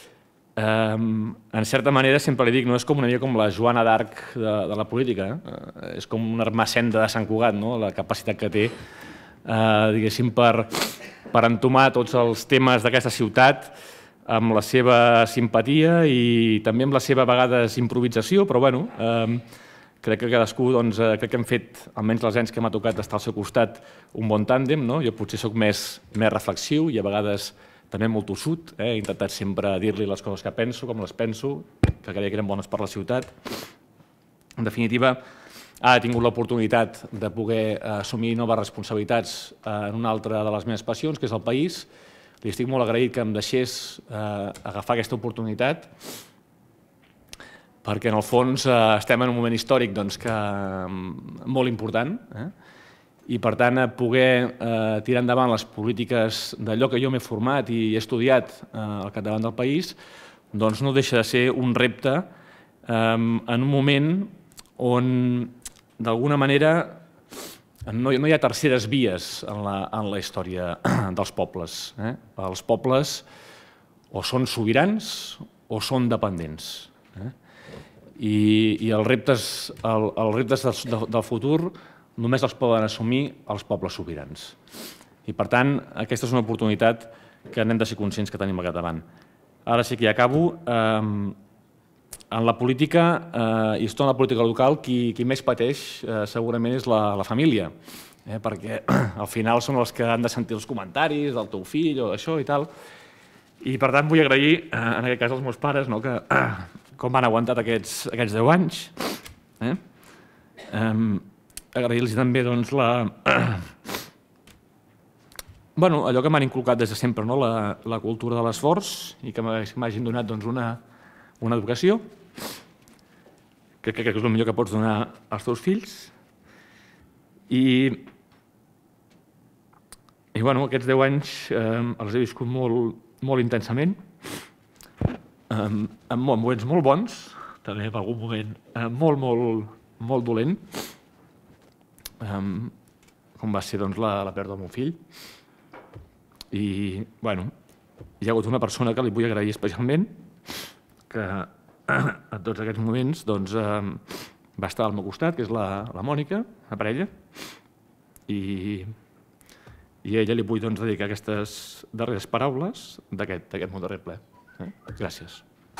Um, en certa manera, sempre li dic, no és com una mica com la Joana d'Arc de, de la política, eh? És com una Ermessenda de Sant Cugat, no? La capacitat que té, eh, diguéssim, per, per entomar tots els temes d'aquesta ciutat amb la seva simpatia i també amb la seva, a vegades, improvisació, però bueno, eh, crec que cadascú, doncs, crec que hem fet, almenys els anys que m'ha tocat estar al seu costat, un bon tàndem, no? Jo potser sóc més, més reflexiu i a vegades també molt tossut, eh? He intentat sempre dir-li les coses que penso, com les penso, que creia que eren bones per la ciutat. En definitiva, ara he tingut l'oportunitat de poder assumir noves responsabilitats en una altra de les meves passions, que és el país. Li estic molt agraït que em deixés eh, agafar aquesta oportunitat, perquè en el fons eh, estem en un moment històric doncs, que, molt important, eh? I per tant poder eh, tirar endavant les polítiques d'allò que jo m'he format i he estudiat eh, al capdavant del país, doncs no deixa de ser un repte eh, en un moment on d'alguna manera no, no hi ha terceres vies en la, en la història dels pobles. Eh? Els pobles o són sobirans o són dependents. Eh? I, i els reptes, el, els reptes del, del futur només els poden assumir els pobles sobirans. I, per tant, aquesta és una oportunitat que hem de ser conscients que tenim al capdavant. Ara sí que ja acabo. Eh, en la política, eh, i tot en la política local, qui, qui més pateix eh, segurament és la, la família, eh, perquè al final són els que han de sentir els comentaris del teu fill o això i tal. I, per tant, vull agrair, eh, en aquest cas, als meus pares, no, que com han aguantat aquests, aquests deu anys. Eh? Um, Agrair-los també doncs, la, bueno, allò que m'han inculcat des de sempre, no? la, la cultura de l'esforç i que m'hagin donat doncs, una, una educació. Crec que és el millor que pots donar als teus fills. I, i bueno, aquests deu anys eh, els he viscut molt, molt intensament, Um, en moments molt bons, també en algun moment uh, molt, molt, molt dolent, um, com va ser doncs, la, la pèrdua del meu fill. I, bueno, hi ha hagut una persona que li vull agrair especialment, que en tots aquests moments doncs, um, va estar al meu costat, que és la, la Mònica, la parella, i, i a ella li vull doncs, dedicar aquestes darreres paraules d'aquest molt darrer ple. Eh? Gràcies.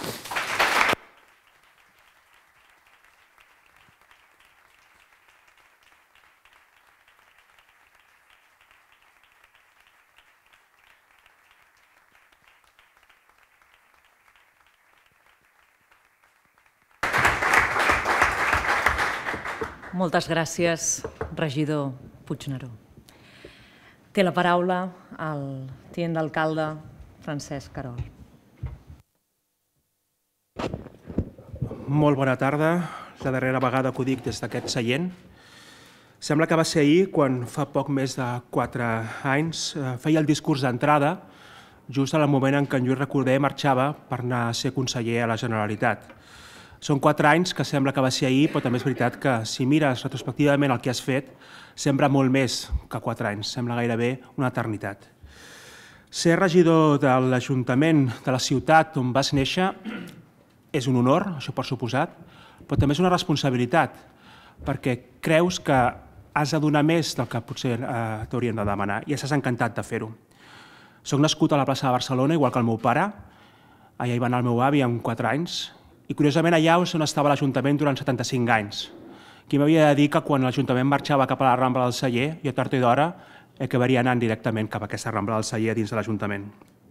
Moltes gràcies, regidor Puigneró. Té la paraula el tinent d'alcalde Francesc Querol. Molt bona tarda. La darrera vegada que ho dic des d'aquest seient. Sembla que va ser ahir quan fa poc més de quatre anys feia el discurs d'entrada just en el moment en què en Lluís Recoder marxava per anar a ser conseller a la Generalitat. Són quatre anys que sembla que va ser ahir, però també és veritat que si mires retrospectivament el que has fet, sembla molt més que quatre anys, sembla gairebé una eternitat. Ser regidor de l'Ajuntament de la ciutat on vas néixer és un honor, això per suposat, però també és una responsabilitat, perquè creus que has de donar més del que potser eh, t'haurien de demanar i estàs encantat de fer-ho. Soc nascut a la plaça de Barcelona, igual que el meu pare, allà hi va anar el meu avi amb quatre anys, i curiosament allà és on estava l'Ajuntament durant setanta-cinc anys. Qui m'havia de dir que quan l'Ajuntament marxava cap a la Rambla del Celler, jo tard i d'hora acabaria anant directament cap a aquesta Rambla del Celler dins de l'Ajuntament.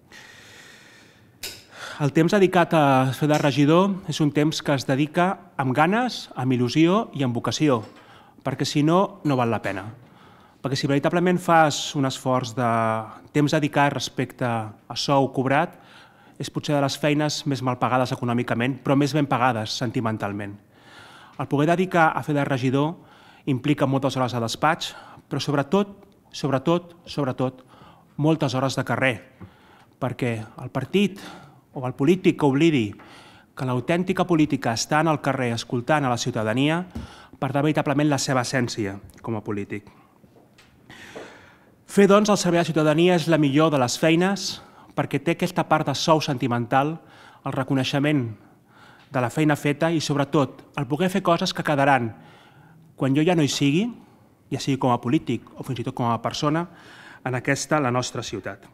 El temps dedicat a fer de regidor és un temps que es dedica amb ganes, amb il·lusió i amb vocació, perquè si no, no val la pena. Perquè si veritablement fas un esforç de temps dedicat respecte a sou cobrat, és potser de les feines més mal pagades econòmicament, però més ben pagades sentimentalment. El poder dedicar a fer de regidor implica moltes hores de despatx, però sobretot, sobretot, sobretot, moltes hores de carrer, perquè el partit o el polític que oblidi que l'autèntica política està en el carrer escoltant a la ciutadania perdrà veritablement la seva essència com a polític. Fer, doncs, el servei a la ciutadania és la millor de les feines perquè té aquesta part de sou sentimental, el reconeixement de la feina feta i, sobretot, el poder fer coses que quedaran quan jo ja no hi sigui, ja sigui com a polític o fins i tot com a persona, en aquesta, la nostra ciutat.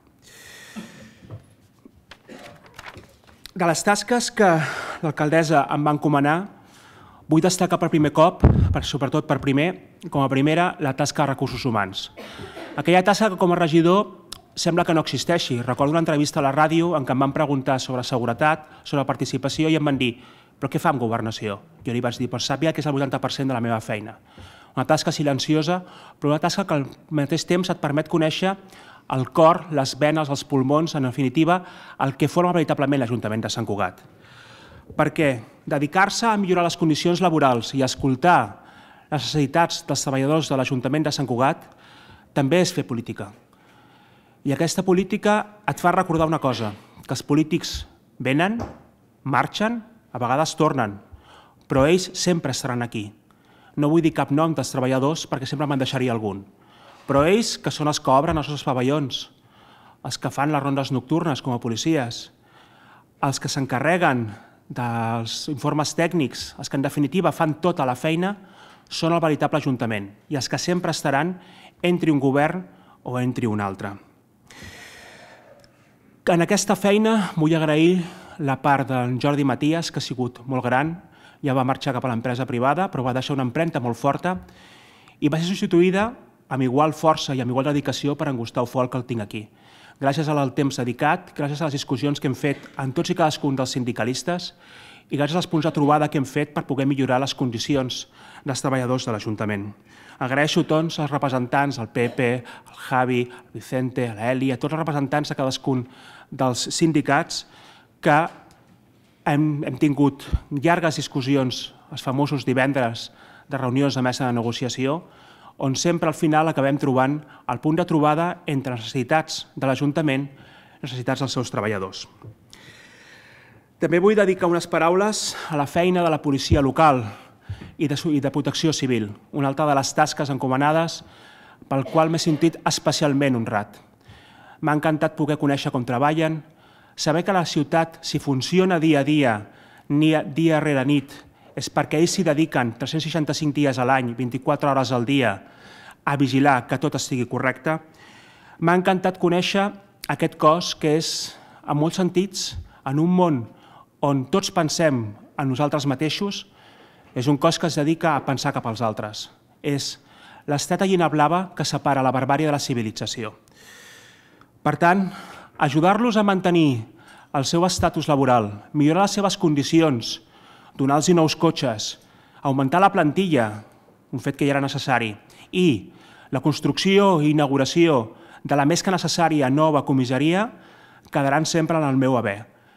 De les tasques que l'alcaldessa em va encomanar, vull destacar per primer cop, sobretot per primer, com a primera, la tasca de recursos humans. Aquella tasca que com a regidor sembla que no existeixi. Recordo una entrevista a la ràdio en què em van preguntar sobre seguretat, sobre participació i em van dir «Però què fa amb governació?» Jo li vaig dir «Però sàpiga que és el vuitanta per cent de la meva feina». Una tasca silenciosa, però una tasca que al mateix temps et permet conèixer el cor, les venes, els pulmons, en definitiva, el que forma veritablement l'Ajuntament de Sant Cugat. Perquè dedicar-se a millorar les condicions laborals i a escoltar les necessitats dels treballadors de l'Ajuntament de Sant Cugat també és fer política. I aquesta política et fa recordar una cosa, que els polítics venen, marxen, a vegades tornen, però ells sempre estaran aquí. No vull dir cap nom dels treballadors perquè sempre me'n deixaria algun, però ells, que són els que obren els nostres pavellons, els que fan les rondes nocturnes com a policies, els que s'encarreguen dels informes tècnics, els que en definitiva fan tota la feina, són el veritable Ajuntament i els que sempre estaran entri un govern o entri un altre. En aquesta feina vull agrair la part d'en Jordi Matías, que ha sigut molt gran, ja va marxar cap a l'empresa privada, però va deixar una empremta molt forta i va ser substituïda amb igual força i amb igual dedicació per en Gustau Folk, que el tinc aquí. Gràcies al temps dedicat, gràcies a les discussions que hem fet amb tots i cadascun dels sindicalistes i gràcies als punts de trobada que hem fet per poder millorar les condicions dels treballadors de l'Ajuntament. Agraeixo tots els representants, el Pepe, el Javi, el Vicente, l'Eli, a tots els representants de cadascun dels sindicats que hem, hem tingut llargues discussions, els famosos divendres de reunions de mesa de negociació, on sempre al final acabem trobant el punt de trobada entre les necessitats de l'Ajuntament i les necessitats dels seus treballadors. També vull dedicar unes paraules a la feina de la policia local i de, i de protecció civil, una altra de les tasques encomanades pel qual m'he sentit especialment honrat. M'ha encantat poder conèixer com treballen, saber que la ciutat, si funciona dia a dia, dia rere nit, és perquè ells s'hi dediquen tres-cents seixanta-cinc dies a l'any, vint-i-quatre hores al dia, a vigilar que tot estigui correcte. M'ha encantat conèixer aquest cos que és, en molts sentits, en un món on tots pensem en nosaltres mateixos, és un cos que es dedica a pensar cap als altres. És l'estreta llina blava que separa la barbàrie de la civilització. Per tant, ajudar-los a mantenir el seu estatus laboral, millorar les seves condicions, donar-los nous cotxes, augmentar la plantilla, un fet que ja era necessari, i la construcció i inauguració de la més que necessària nova comissaria quedaran sempre en el meu haver.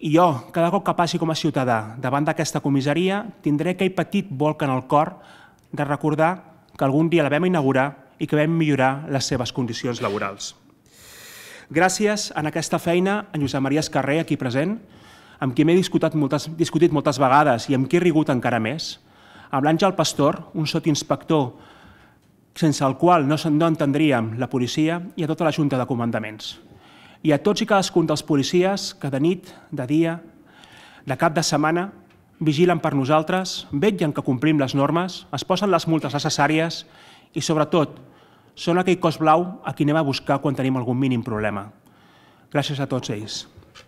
I jo, cada cop que passi com a ciutadà davant d'aquesta comissaria, tindré aquell petit volc en el cor de recordar que algun dia la vam inaugurar i que vam millorar les seves condicions laborals. Gràcies en aquesta feina a Josep Maria Escarrer, aquí present, amb qui m'he discutit moltes, discutit moltes vegades i amb qui he rigut encara més, amb l'Àngel Pastor, un sotinspector sense el qual no, no entendríem la policia, i a tota la Junta de Comandaments. I a tots i cadascun dels policies que de nit, de dia, de cap de setmana, vigilen per nosaltres, vetllen que complim les normes, es posen les multes necessàries i, sobretot, són aquell cos blau a qui anem a buscar quan tenim algun mínim problema. Gràcies a tots ells.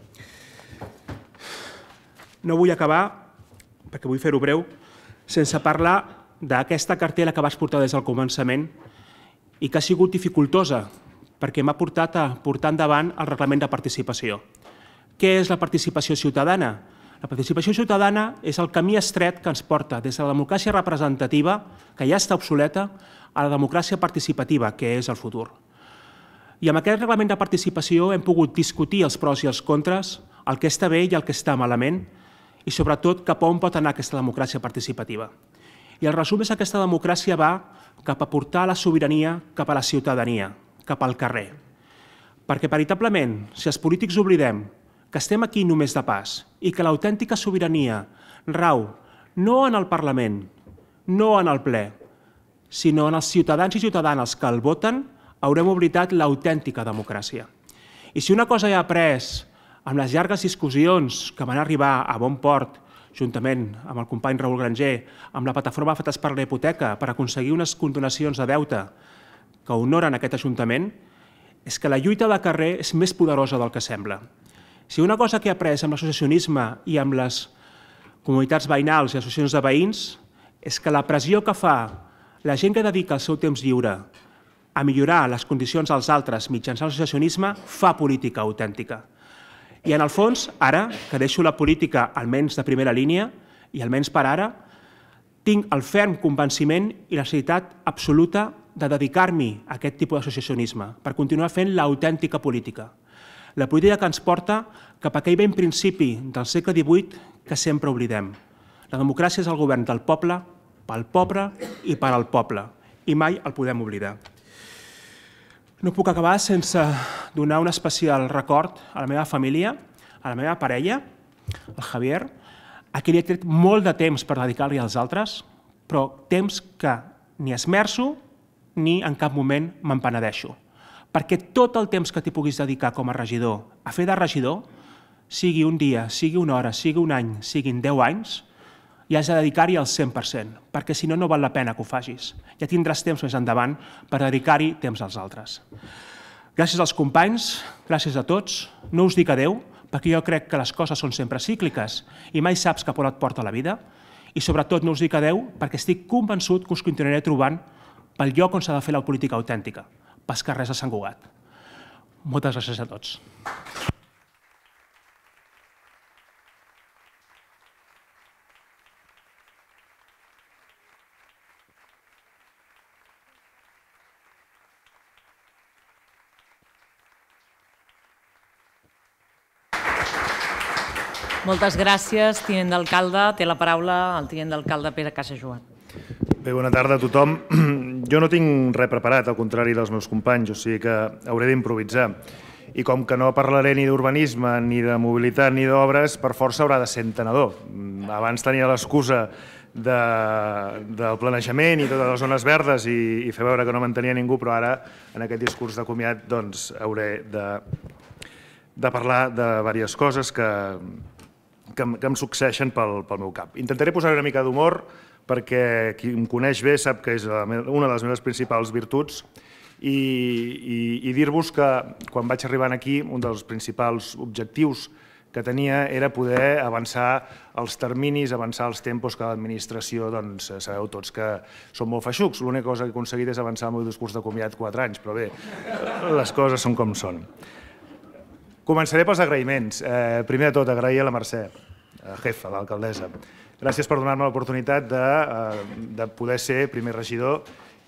No vull acabar, perquè vull fer-ho breu, sense parlar d'aquesta cartera que vaig portar des del començament i que ha sigut dificultosa perquè m'ha portat a portar endavant el reglament de participació. Què és la participació ciutadana? La participació ciutadana és el camí estret que ens porta des de la democràcia representativa, que ja està obsoleta, a la democràcia participativa, que és el futur. I amb aquest reglament de participació hem pogut discutir els pros i els contres, el que està bé i el que està malament, i sobretot cap a on pot anar aquesta democràcia participativa. I el resum és que aquesta democràcia va cap a portar la sobirania cap a la ciutadania, cap al carrer. Perquè veritablement, si els polítics oblidem que estem aquí només de pas i que l'autèntica sobirania rau no en el Parlament, no en el ple, sinó en els ciutadans i ciutadanes que el voten, haurem oblidat l'autèntica democràcia. I si una cosa he après amb les llargues discussions que van arribar a bon port, juntament amb el company Raül Granger, amb la plataforma Fetes per la Hipoteca, per aconseguir unes condonacions de deute que honoren aquest Ajuntament, és que la lluita de carrer és més poderosa del que sembla. Si una cosa que he après amb l'associacionisme i amb les comunitats veïnals i associacions de veïns és que la pressió que fa la gent que dedica el seu temps lliure a millorar les condicions dels altres mitjançant l'associacionisme fa política autèntica. I en el fons, ara, que deixo la política almenys de primera línia, i almenys per ara, tinc el ferm convenciment i la necessitat absoluta de dedicar-m'hi a aquest tipus d'associacionisme, per continuar fent l'autèntica política. La política que ens porta cap a aquell ben principi del segle divuit que sempre oblidem. La democràcia és el govern del poble, pel poble i per al poble, i mai el podem oblidar. No puc acabar sense donar un especial record a la meva família, a la meva parella, el Javier, a qui li he tret molt de temps per dedicar-li als altres, però temps que ni esmerço ni en cap moment me'n penedeixo. Perquè tot el temps que t'hi puguis dedicar com a regidor a fer de regidor, sigui un dia, sigui una hora, sigui un any, siguin deu anys, i has de dedicar-hi al cent per cent, perquè si no, no val la pena que ho facis. Ja tindràs temps més endavant per dedicar-hi temps als altres. Gràcies als companys, gràcies a tots. No us dic adeu, perquè jo crec que les coses són sempre cícliques i mai saps cap on et porta la vida. I sobretot no us dic adeu perquè estic convençut que us continuaré trobant pel lloc on s'ha de fer la política autèntica, pels carrers de Sant Cugat. Moltes gràcies a tots. Moltes gràcies, tinent d'alcalde. Té la paraula el tinent d'alcalde Pere Casajoan. Bé, bona tarda a tothom. Jo no tinc res preparat, al contrari dels meus companys, o sigui que hauré d'improvisar. I com que no parlaré ni d'urbanisme, ni de mobilitat, ni d'obres, per força haurà de ser entenedor. Abans tenia l'excusa de, del planejament i totes les zones verdes i, i fer veure que no m'entenia ningú, però ara, en aquest discurs de comiat, doncs, hauré de, de parlar de diverses coses que, que, que em succeeixen pel, pel meu cap. Intentaré posar una mica d'humor perquè qui em coneix bé sap que és una de les meves principals virtuts i, i, i dir-vos que quan vaig arribar aquí un dels principals objectius que tenia era poder avançar els terminis, avançar els tempos que l'administració, doncs, sabeu tots que són molt feixucs. L'única cosa que he aconseguit és avançar el meu discurs de comiat quatre anys, però bé, les coses són com són. Començaré pels agraïments. Eh, primer de tot, agrair a la Mercè, a jefa, l'alcaldessa. Gràcies per donar-me l'oportunitat de, de poder ser primer regidor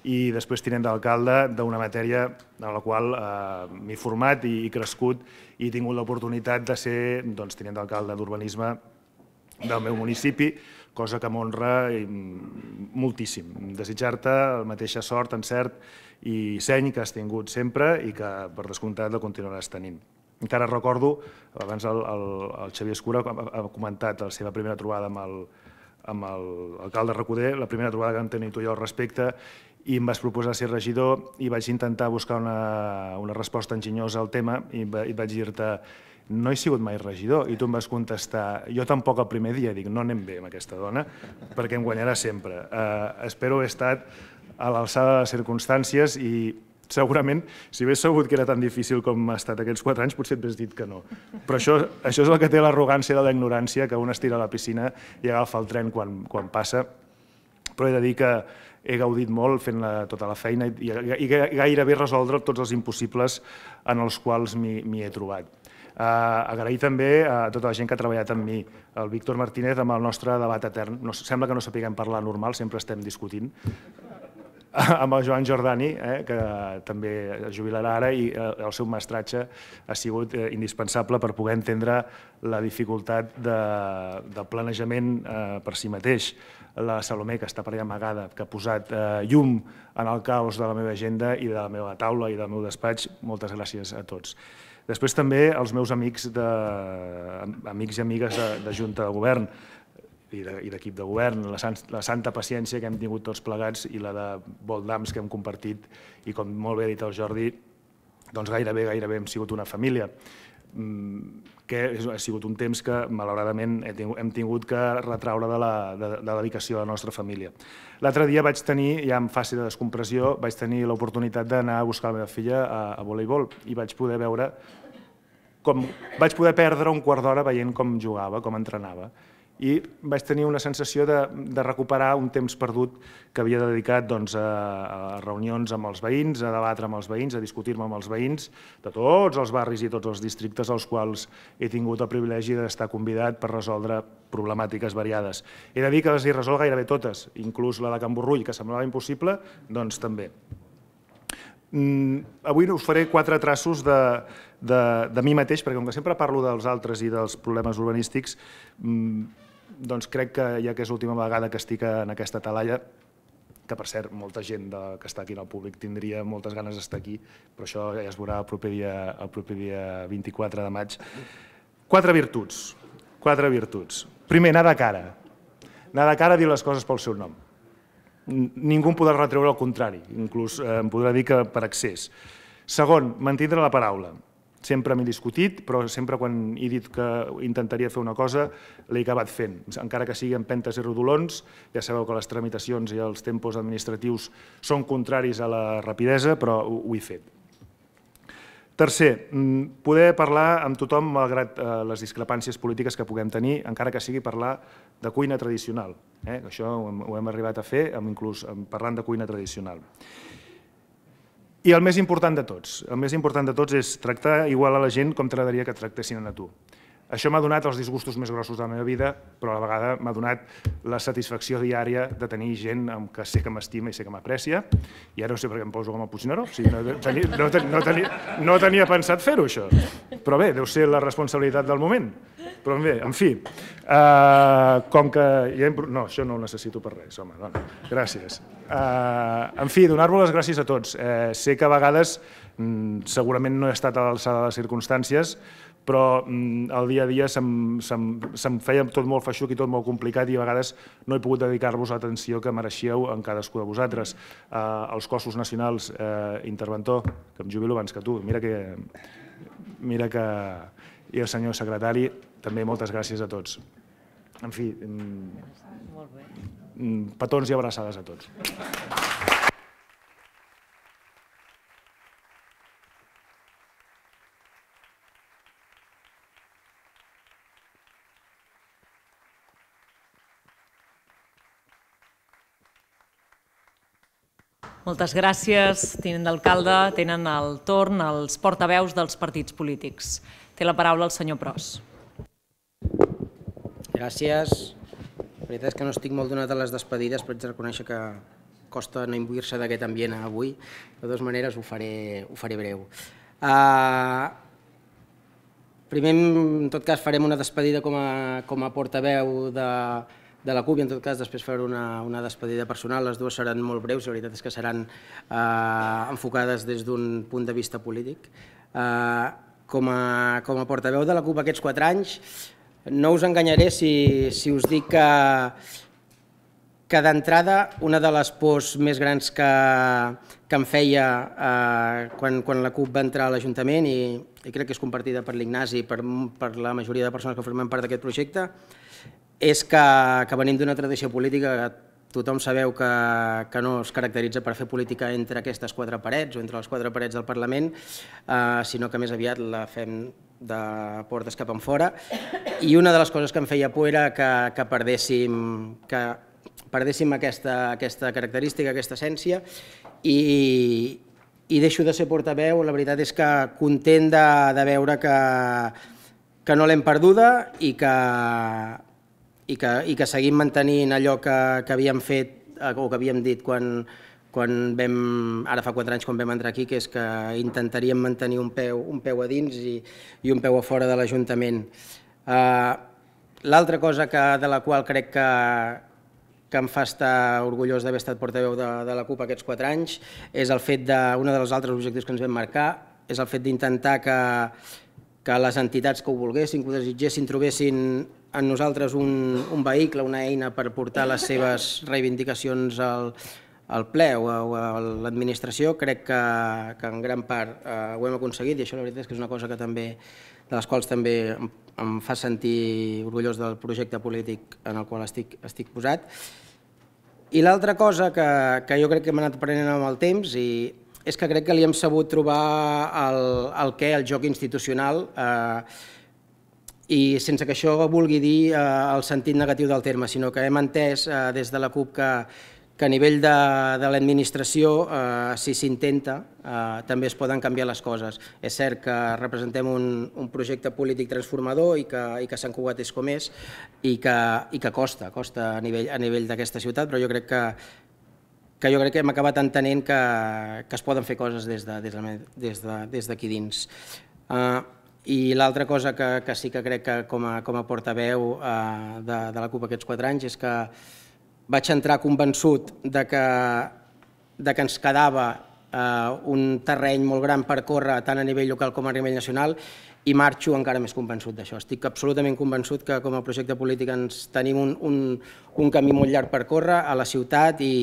i després tinent d'alcalde d'una matèria en la qual m'he format i crescut i he tingut l'oportunitat de ser tinent d'alcalde d'urbanisme del meu municipi, cosa que m'honra moltíssim. Desitjar-te la mateixa sort, encert i seny que has tingut sempre i que, per descomptat, la continuaràs tenint. Encara recordo, abans el Xavier Escura ha comentat la seva primera trobada amb l'alcalde Recoder, la primera trobada que vam tenir tu i jo al respecte, i em vas proposar ser regidor i vaig intentar buscar una resposta enginyosa al tema i vaig dir-te no he sigut mai regidor, i tu em vas contestar jo tampoc el primer dia, dic no anem bé amb aquesta dona perquè em guanyarà sempre. Espero haver estat a l'alçada de les circumstàncies i segurament, si hagués sabut que era tan difícil com ha estat aquests quatre anys, potser et hagués dit que no. Però això és el que té l'arrogància de la ignorància, que un es tira a la piscina i agafa el tren quan passa. Però he de dir que he gaudit molt fent tota la feina i gairebé resoldre tots els impossibles en els quals m'hi he trobat. Agrair també a tota la gent que ha treballat amb mi, el Víctor Martínez amb el nostre debat etern. Sembla que no sapiguem parlar normal, sempre estem discutint. Amb el Joan Jordani, que també es jubilarà ara, i el seu mestratge ha sigut indispensable per poder entendre la dificultat del planejament per si mateix. La Salomé, que està per allà amagada, que ha posat llum en el caos de la meva agenda i de la meva taula i del meu despatx, moltes gràcies a tots. Després també els meus amics amics i amigues de Junta de Govern i d'equip de govern, la santa paciència que hem tingut tots plegats i la de voldams que hem compartit i, com molt bé ha dit el Jordi, doncs gairebé, gairebé hem sigut una família, que ha sigut un temps que, malauradament, hem tingut que retraure de la dedicació a la nostra família. L'altre dia vaig tenir, ja en fase de descompressió, vaig tenir l'oportunitat d'anar a buscar la meva filla a voleibol i vaig poder veure com vaig poder perdre un quart d'hora veient com jugava, com entrenava. I vaig tenir una sensació de recuperar un temps perdut que havia dedicat a reunions amb els veïns, a debatre amb els veïns, a discutir-me amb els veïns de tots els barris i tots els districtes als quals he tingut el privilegi d'estar convidat per resoldre problemàtiques variades. He de dir que les he resolt gairebé totes, inclús la de Can Borrull, que semblava impossible, doncs també. Avui us faré quatre traços de mi mateix, perquè com que sempre parlo dels altres i dels problemes urbanístics, doncs crec que ja que és l'última vegada que estic en aquesta talaia, que per cert molta gent que està aquí en el públic tindria moltes ganes d'estar aquí, però això ja es veurà el proper dia vint-i-quatre de maig. Quatre virtuts, quatre virtuts. Primer, anar de cara. Anar de cara a dir les coses pel seu nom. Ningú em podrà retreure el contrari, inclús em podrà dir que per excés. Segon, mantindre la paraula. Sempre m'he discutit, però sempre quan he dit que intentaria fer una cosa l'he acabat fent. Encara que sigui empentes i rodolons, ja sabeu que les tramitacions i els tempos administratius són contraris a la rapidesa, però ho he fet. Tercer, poder parlar amb tothom malgrat les discrepàncies polítiques que puguem tenir, encara que sigui parlar de cuina tradicional. Això ho hem arribat a fer, inclús parlant de cuina tradicional. I el més important de tots, el més important de tots és tractar igual a la gent com t'agradaria que tractessin a tu. Això m'ha donat els disgustos més grossos de la meva vida, però a la vegada m'ha donat la satisfacció diària de tenir gent que sé que m'estima i sé que m'aprecia, i ara no sé per què em poso com a Puigneró, no tenia pensat fer-ho, això. Però bé, deu ser la responsabilitat del moment. Però bé, en fi, com que... No, això no ho necessito per res, home, dona, gràcies. En fi, donar-vos les gràcies a tots. Sé que a vegades segurament no he estat a l'alçada de les circumstàncies, però el dia a dia se'm feia tot molt feixuc i tot molt complicat i a vegades no he pogut dedicar-vos l'atenció que mereixíeu en cadascú de vosaltres. Els cossos nacionals, interventor, que em jubilo abans que tu, mira que... Mira que... I el senyor secretari, també moltes gràcies a tots. En fi, petons i abraçades a tots. Moltes gràcies, tinent d'alcalde. Tenen el torn els portaveus dels partits polítics. Té la paraula el senyor Pros. Gràcies. La veritat és que no estic molt donat a les despedides, però haig de reconèixer que, costa no imbuir-se d'aquest ambient avui. De totes maneres, ho faré, ho faré breu. Primer, en tot cas, farem una despedida com a, com a portaveu de, de la CUP i en tot cas després faré una, una despedida personal. Les dues seran molt breus, la veritat és que seran eh, enfocades des d'un punt de vista polític. Eh, com, a, com a portaveu de la CUP aquests quatre anys, no us enganyaré si, si us dic que, que d'entrada una de les pors més grans que, que em feia eh, quan, quan la CUP va entrar a l'Ajuntament, i, i crec que és compartida per l'Ignasi i per, per la majoria de persones que formem part d'aquest projecte, és que, que venim d'una tradició política que tothom sabeu que, que no es caracteritza per fer política entre aquestes quatre parets o entre les quatre parets del Parlament, eh, sinó que més aviat la fem de portes cap enfora. I una de les coses que em feia por era que, que perdéssim, que perdéssim aquesta, aquesta característica, aquesta essència, i, i deixo de ser portaveu. La veritat és que content de, de veure que, que no l'hem perduda i que, i que, i que seguim mantenint allò que, que havíem fet o que havíem dit quan, quan vam, ara fa quatre anys quan vam entrar aquí, que és que intentaríem mantenir un peu, un peu a dins i, i un peu a fora de l'Ajuntament. Uh, L'altra cosa que, de la qual crec que, que em fa estar orgullós d'haver estat portaveu de, de la CUP aquests quatre anys és el fet de, un dels altres objectius que ens vam marcar, és el fet d'intentar que, que les entitats que ho volguessin, que ho desitgessin, trobessin en nosaltres un, un vehicle, una eina per portar les seves reivindicacions al, al ple o a, o a l'administració. Crec que, que en gran part eh, ho hem aconseguit i això la veritat és que és una cosa que també, de les quals també em, em fa sentir orgullós del projecte polític en el qual estic, estic posat. I l'altra cosa que, que jo crec que hem anat aprenent amb el temps i és que crec que li hem sabut trobar el, el què, el joc institucional, eh, i sense que això vulgui dir eh, el sentit negatiu del terme, sinó que hem entès eh, des de la CUP que, que a nivell de, de l'administració, eh, si s'intenta, eh, també es poden canviar les coses. És cert que representem un, un projecte polític transformador i que, i que Sant Cugat és com és i que, i que costa, costa a nivell, a nivell d'aquesta ciutat, però jo crec que, que jo crec que hem acabat entenent que, que es poden fer coses des de, des de, des de, des d'aquí dins. Eh, I l'altra cosa que, que sí que crec que com a, com a portaveu eh, de, de la CUP aquests quatre anys és que vaig entrar convençut de que, de que ens quedava eh, un terreny molt gran per córrer tant a nivell local com a nivell nacional i marxo encara més convençut d'això. Estic absolutament convençut que com a projecte polític ens tenim un, un, un camí molt llarg per córrer a la ciutat i,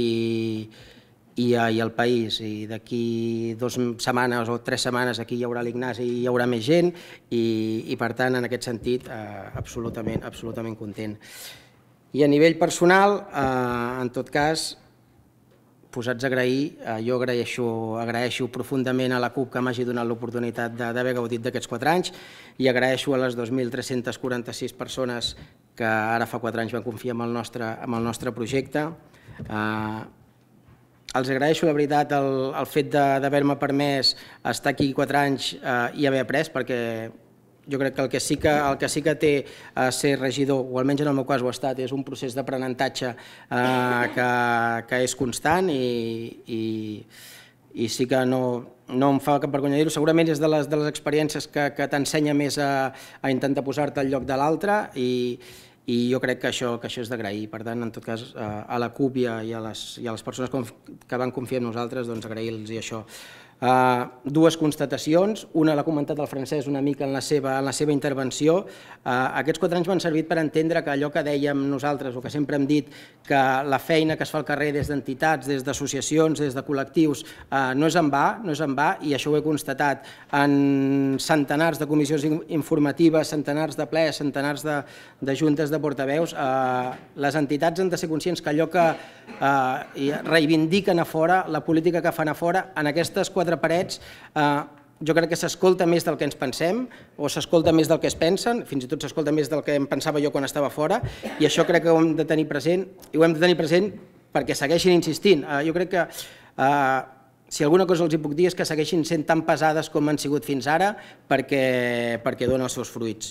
i, i al país. I d'aquí dues setmanes o tres setmanes aquí hi haurà l'Ignasi i hi haurà més gent i, i per tant, en aquest sentit, eh, absolutament, absolutament content. I a nivell personal, eh, en tot cas, posats a agrair, eh, jo agraeixo, agraeixo profundament a la CUP que m'hagi donat l'oportunitat d'haver gaudit d'aquests quatre anys i agraeixo a les dos mil tres-centes quaranta-sis persones que ara fa quatre anys van confiar en el nostre, en el nostre projecte. Eh, Els agraeixo, la veritat, el, el fet d'haver-me permès estar aquí quatre anys eh, i haver après, perquè jo crec que el que sí que, el que, sí que té a ser regidor, o almenys en el meu cas ho ha estat, és un procés d'aprenentatge eh, que, que és constant i, i, i sí que no, no em fa cap vergonya dir-ho. Segurament és de les, de les experiències que, que t'ensenya més a, a intentar posar-te al lloc de l'altre i i jo crec que això, que això és d'agrair. Per tant, en tot cas, a la CUP i a, i a, les, i a les persones que van confiar en nosaltres, doncs agrair-los això. Uh, dues constatacions, una l'ha comentat el Francesc una mica en la seva, en la seva intervenció. Uh, aquests quatre anys m'han servit per entendre que allò que dèiem nosaltres, o que sempre hem dit, que la feina que es fa al carrer des d'entitats, des d'associacions, des de col·lectius, uh, no és en va, no és en va, i això ho he constatat en centenars de comissions informatives, centenars de plens, centenars de, de juntes de portaveus. Uh, les entitats han de ser conscients que allò que uh, reivindiquen a fora, la política que fan a fora, en aquestes quatre parets, eh, jo crec que s'escolta més del que ens pensem o s'escolta més del que es pensen, fins i tot s'escolta més del que em pensava jo quan estava fora, i això crec que ho hem de tenir present, i ho hem de tenir present perquè segueixin insistint. Eh, jo crec que eh, si alguna cosa els hi puc dir és que segueixin sent tan pesades com han sigut fins ara perquè, perquè donen els seus fruits.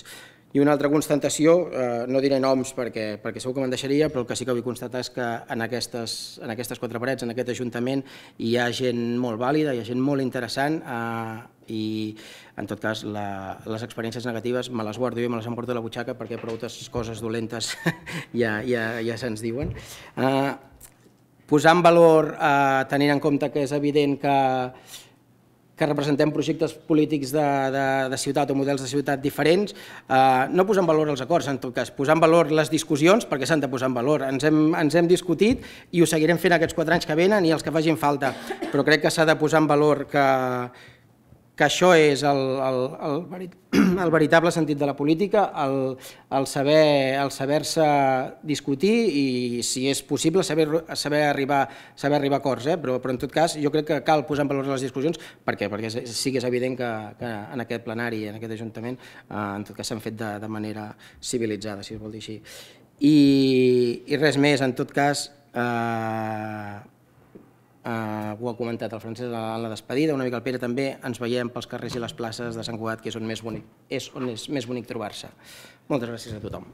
I una altra constatació, no diré noms perquè segur que me'n deixaria, però el que sí que vull constatar és que en aquestes quatre parets, en aquest Ajuntament, hi ha gent molt vàlida, hi ha gent molt interessant i, en tot cas, les experiències negatives me les guardo jo i me les emporto a la butxaca perquè prou coses dolentes ja se'ns diuen. Posar en valor, tenint en compte que és evident que que representem projectes polítics de ciutat o models de ciutat diferents, no posar en valor els acords, en tot cas, posar en valor les discussions, perquè s'han de posar en valor. Ens hem discutit i ho seguirem fent aquests quatre anys que venen i els que facin falta, però crec que s'ha de posar en valor que que això és el veritable sentit de la política, el saber-se discutir i, si és possible, saber arribar a acords. Però, en tot cas, jo crec que cal posar en valor les discussions perquè sí que és evident que en aquest plenari, en aquest Ajuntament, en tot cas s'han fet de manera civilitzada, si es vol dir així. I res més, en tot cas, ho ha comentat el Francesc en la despedida, una mica el Pere també, ens veiem pels carrers i les places de Sant Cugat, que és on és més bonic trobar-se. Moltes gràcies a tothom.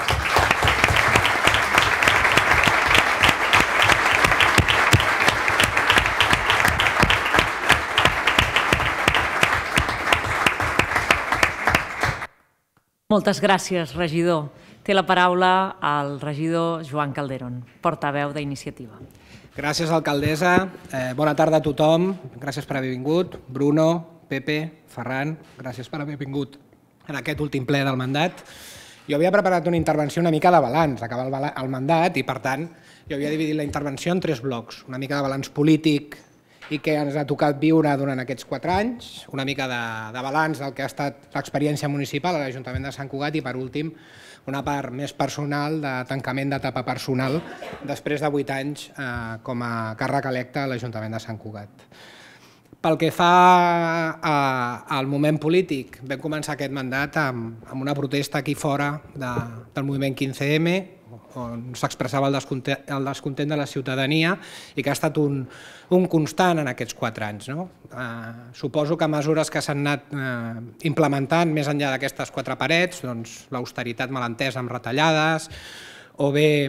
Moltes gràcies, regidor. Té la paraula el regidor Joan Calderón, portaveu d'Iniciativa. Gràcies, alcaldessa. Bona tarda a tothom. Gràcies per haver vingut. Bruno, Pepe, Ferran, gràcies per haver vingut en aquest últim ple del mandat. Jo havia preparat una intervenció una mica de balanç, acabar el mandat, i per tant jo havia dividit la intervenció en tres blocs. Una mica de balanç polític i què ens ha tocat viure durant aquests quatre anys, una mica de balanç del que ha estat l'experiència municipal a l'Ajuntament de Sant Cugat i, per últim, una part més personal de tancament d'etapa personal després de vuit anys com a càrrec electe a l'Ajuntament de Sant Cugat. Pel que fa al moment polític, vam començar aquest mandat amb una protesta aquí fora del moviment quinze eme, on s'expressava el descontent de la ciutadania i que ha estat un constant en aquests quatre anys. Suposo que mesures que s'han anat implementant més enllà d'aquestes quatre parets, l'austeritat mal entesa amb retallades, o bé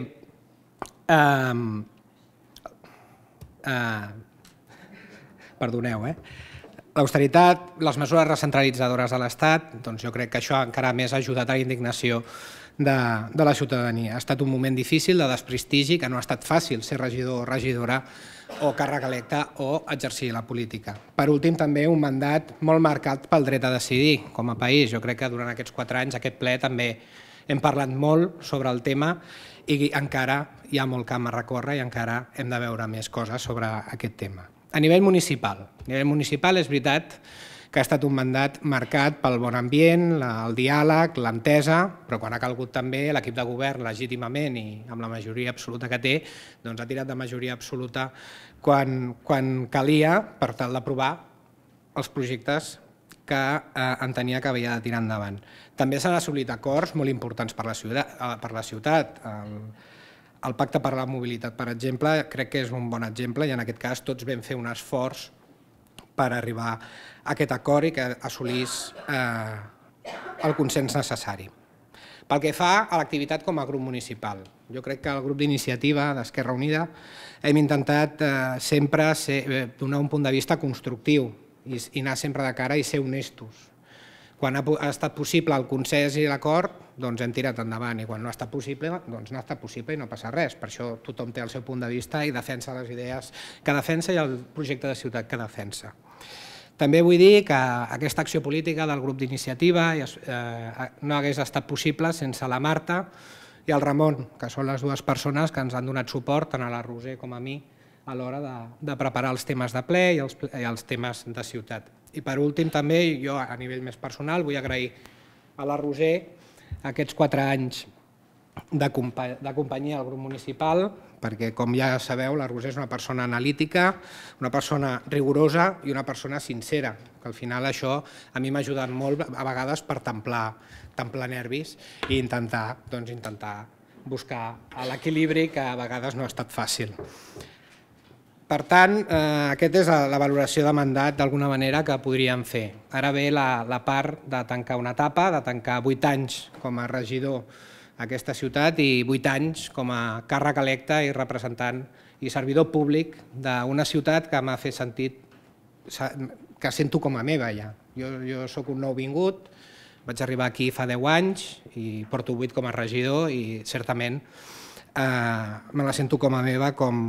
perdoneu, eh? L'austeritat, les mesures recentralitzadores de l'Estat, doncs jo crec que això encara més ha ajudat a la indignació de la ciutadania. Ha estat un moment difícil de desprestigi, que no ha estat fàcil ser regidor o regidora o càrrec electe o exercir la política. Per últim, també un mandat molt marcat pel dret a decidir com a país. Jo crec que durant aquests quatre anys, aquest ple, també hem parlat molt sobre el tema i encara hi ha molt camp a recórrer i encara hem de veure més coses sobre aquest tema. A nivell municipal, a nivell municipal és veritat que ha estat un mandat marcat pel bon ambient, el diàleg, l'entesa, però quan ha calgut també l'equip de govern legítimament i amb la majoria absoluta que té, doncs ha tirat de majoria absoluta quan calia per tal d'aprovar els projectes que entenia que havia de tirar endavant. També s'han assolit acords molt importants per la ciutat. El Pacte per la Mobilitat, per exemple, crec que és un bon exemple i en aquest cas tots vam fer un esforç per arribar a aquest acord i que assolís el consens necessari. Pel que fa a l'activitat com a grup municipal, jo crec que el grup d'iniciativa d'Esquerra Unida hem intentat sempre donar un punt de vista constructiu i anar sempre de cara i ser honestos. Quan ha estat possible el consens i l'acord, doncs hem tirat endavant, i quan no ha estat possible, doncs no ha estat possible i no passa res. Per això tothom té el seu punt de vista i defensa les idees que defensa i el projecte de ciutat que defensa. També vull dir que aquesta acció política del grup d'iniciativa no hagués estat possible sense la Marta i el Ramon, que són les dues persones que ens han donat suport, tant a la Roser com a mi, a l'hora de preparar els temes de ple i els temes de ciutat. I per últim també, jo a nivell més personal, vull agrair a la Roser aquests quatre anys de companyia al grup municipal, perquè com ja sabeu la Roser és una persona analítica, una persona rigorosa i una persona sincera, que al final això a mi m'ha ajudat molt a vegades per templar nervis i intentar buscar l'equilibri que a vegades no ha estat fàcil. Per tant, aquesta és la valoració de mandat d'alguna manera que podríem fer. Ara ve la part de tancar una etapa, de tancar vuit anys com a regidor a aquesta ciutat i vuit anys com a càrrec electe i representant i servidor públic d'una ciutat que m'ha fet sentit, que sento com a meva ja. Jo soc un nouvingut, vaig arribar aquí fa deu anys i porto vuit com a regidor i certament me la sento com a meva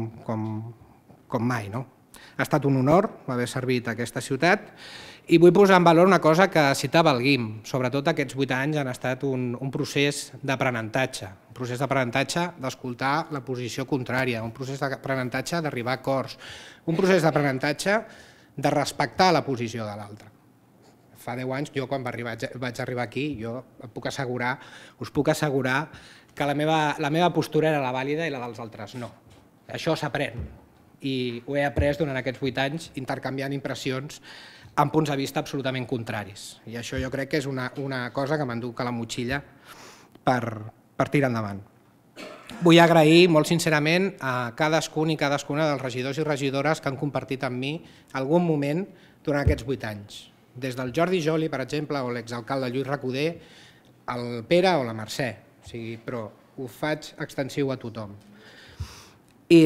com mai. Ha estat un honor haver servit a aquesta ciutat i vull posar en valor una cosa que citava el Guim. Sobretot aquests vuit anys han estat un procés d'aprenentatge, un procés d'aprenentatge d'escoltar la posició contrària, un procés d'aprenentatge d'arribar a acords, un procés d'aprenentatge de respectar la posició de l'altre. Fa deu anys, jo quan vaig arribar aquí, jo puc assegurar, us puc assegurar que la meva postura era la vàlida i la dels altres no. Això s'aprèn i ho he après durant aquests vuit anys intercanviant impressions amb punts de vista absolutament contraris. I això jo crec que és una cosa que m'enduc a la motxilla per tirar endavant. Vull agrair molt sincerament a cadascun i cadascuna dels regidors i regidores que han compartit amb mi algun moment durant aquests vuit anys. Des del Jordi Joli, per exemple, o l'exalcalde Lluís Recoder, el Pere o la Mercè, però ho faig extensiu a tothom. I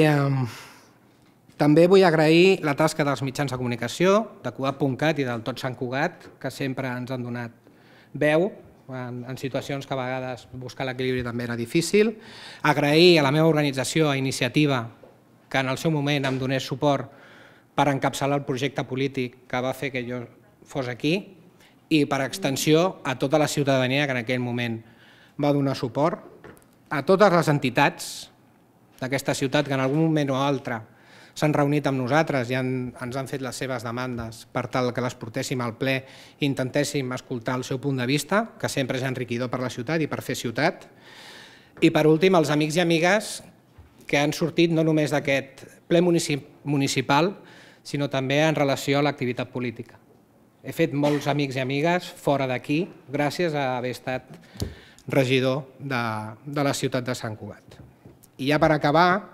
també vull agrair la tasca dels mitjans de comunicació, de Cugat punt cat i del Tot Sant Cugat, que sempre ens han donat veu en situacions que a vegades buscar l'equilibri també era difícil. Agrair a la meva organització, a Iniciativa, que en el seu moment em donés suport per encapçalar el projecte polític que va fer que jo fos aquí i per extensió a tota la ciutadania que en aquell moment va donar suport, a totes les entitats d'aquesta ciutat que en algun moment o altre s'han reunit amb nosaltres i ens han fet les seves demandes per tal que les portéssim al ple i intentéssim escoltar el seu punt de vista, que sempre és enriquidor per la ciutat i per fer ciutat. I per últim, els amics i amigues que han sortit no només d'aquest ple municipal, sinó també en relació a l'activitat política. He fet molts amics i amigues fora d'aquí gràcies a haver estat regidor de la ciutat de Sant Cugat. I ja per acabar,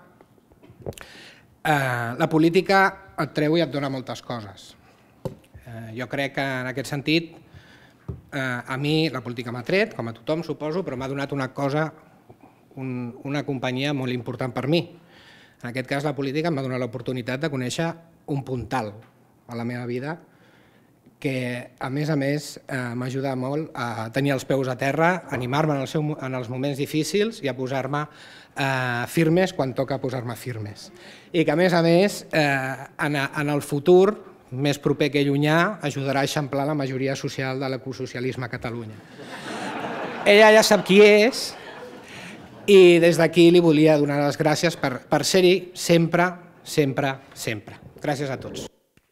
la política et treu i et dona moltes coses. Jo crec que en aquest sentit a mi la política m'ha tret, com a tothom suposo, però m'ha donat una cosa, una companyia molt important per mi. En aquest cas la política m'ha donat l'oportunitat de conèixer un puntal a la meva vida que a més a més m'ajuda molt a tenir els peus a terra, a animar-me en els moments difícils i a posar-me firmes quan toca posar-me firmes. I que a més a més en el futur, més proper que llunyà, ajudarà a eixamplar la majoria social de l'ecosocialisme a Catalunya. Ella ja sap qui és i des d'aquí li volia donar les gràcies per ser-hi sempre, sempre, sempre. Gràcies a tots.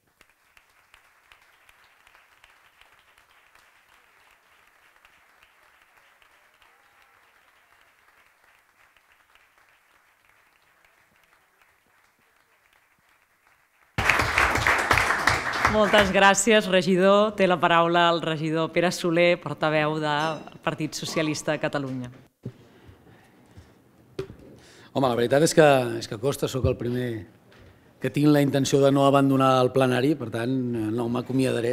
Moltes gràcies, regidor. Té la paraula el regidor Pere Soler, portaveu del Partit Socialista de Catalunya. Home, la veritat és que costa, sóc el primer que tinc la intenció de no abandonar el plenari, per tant, no m'acomiadaré.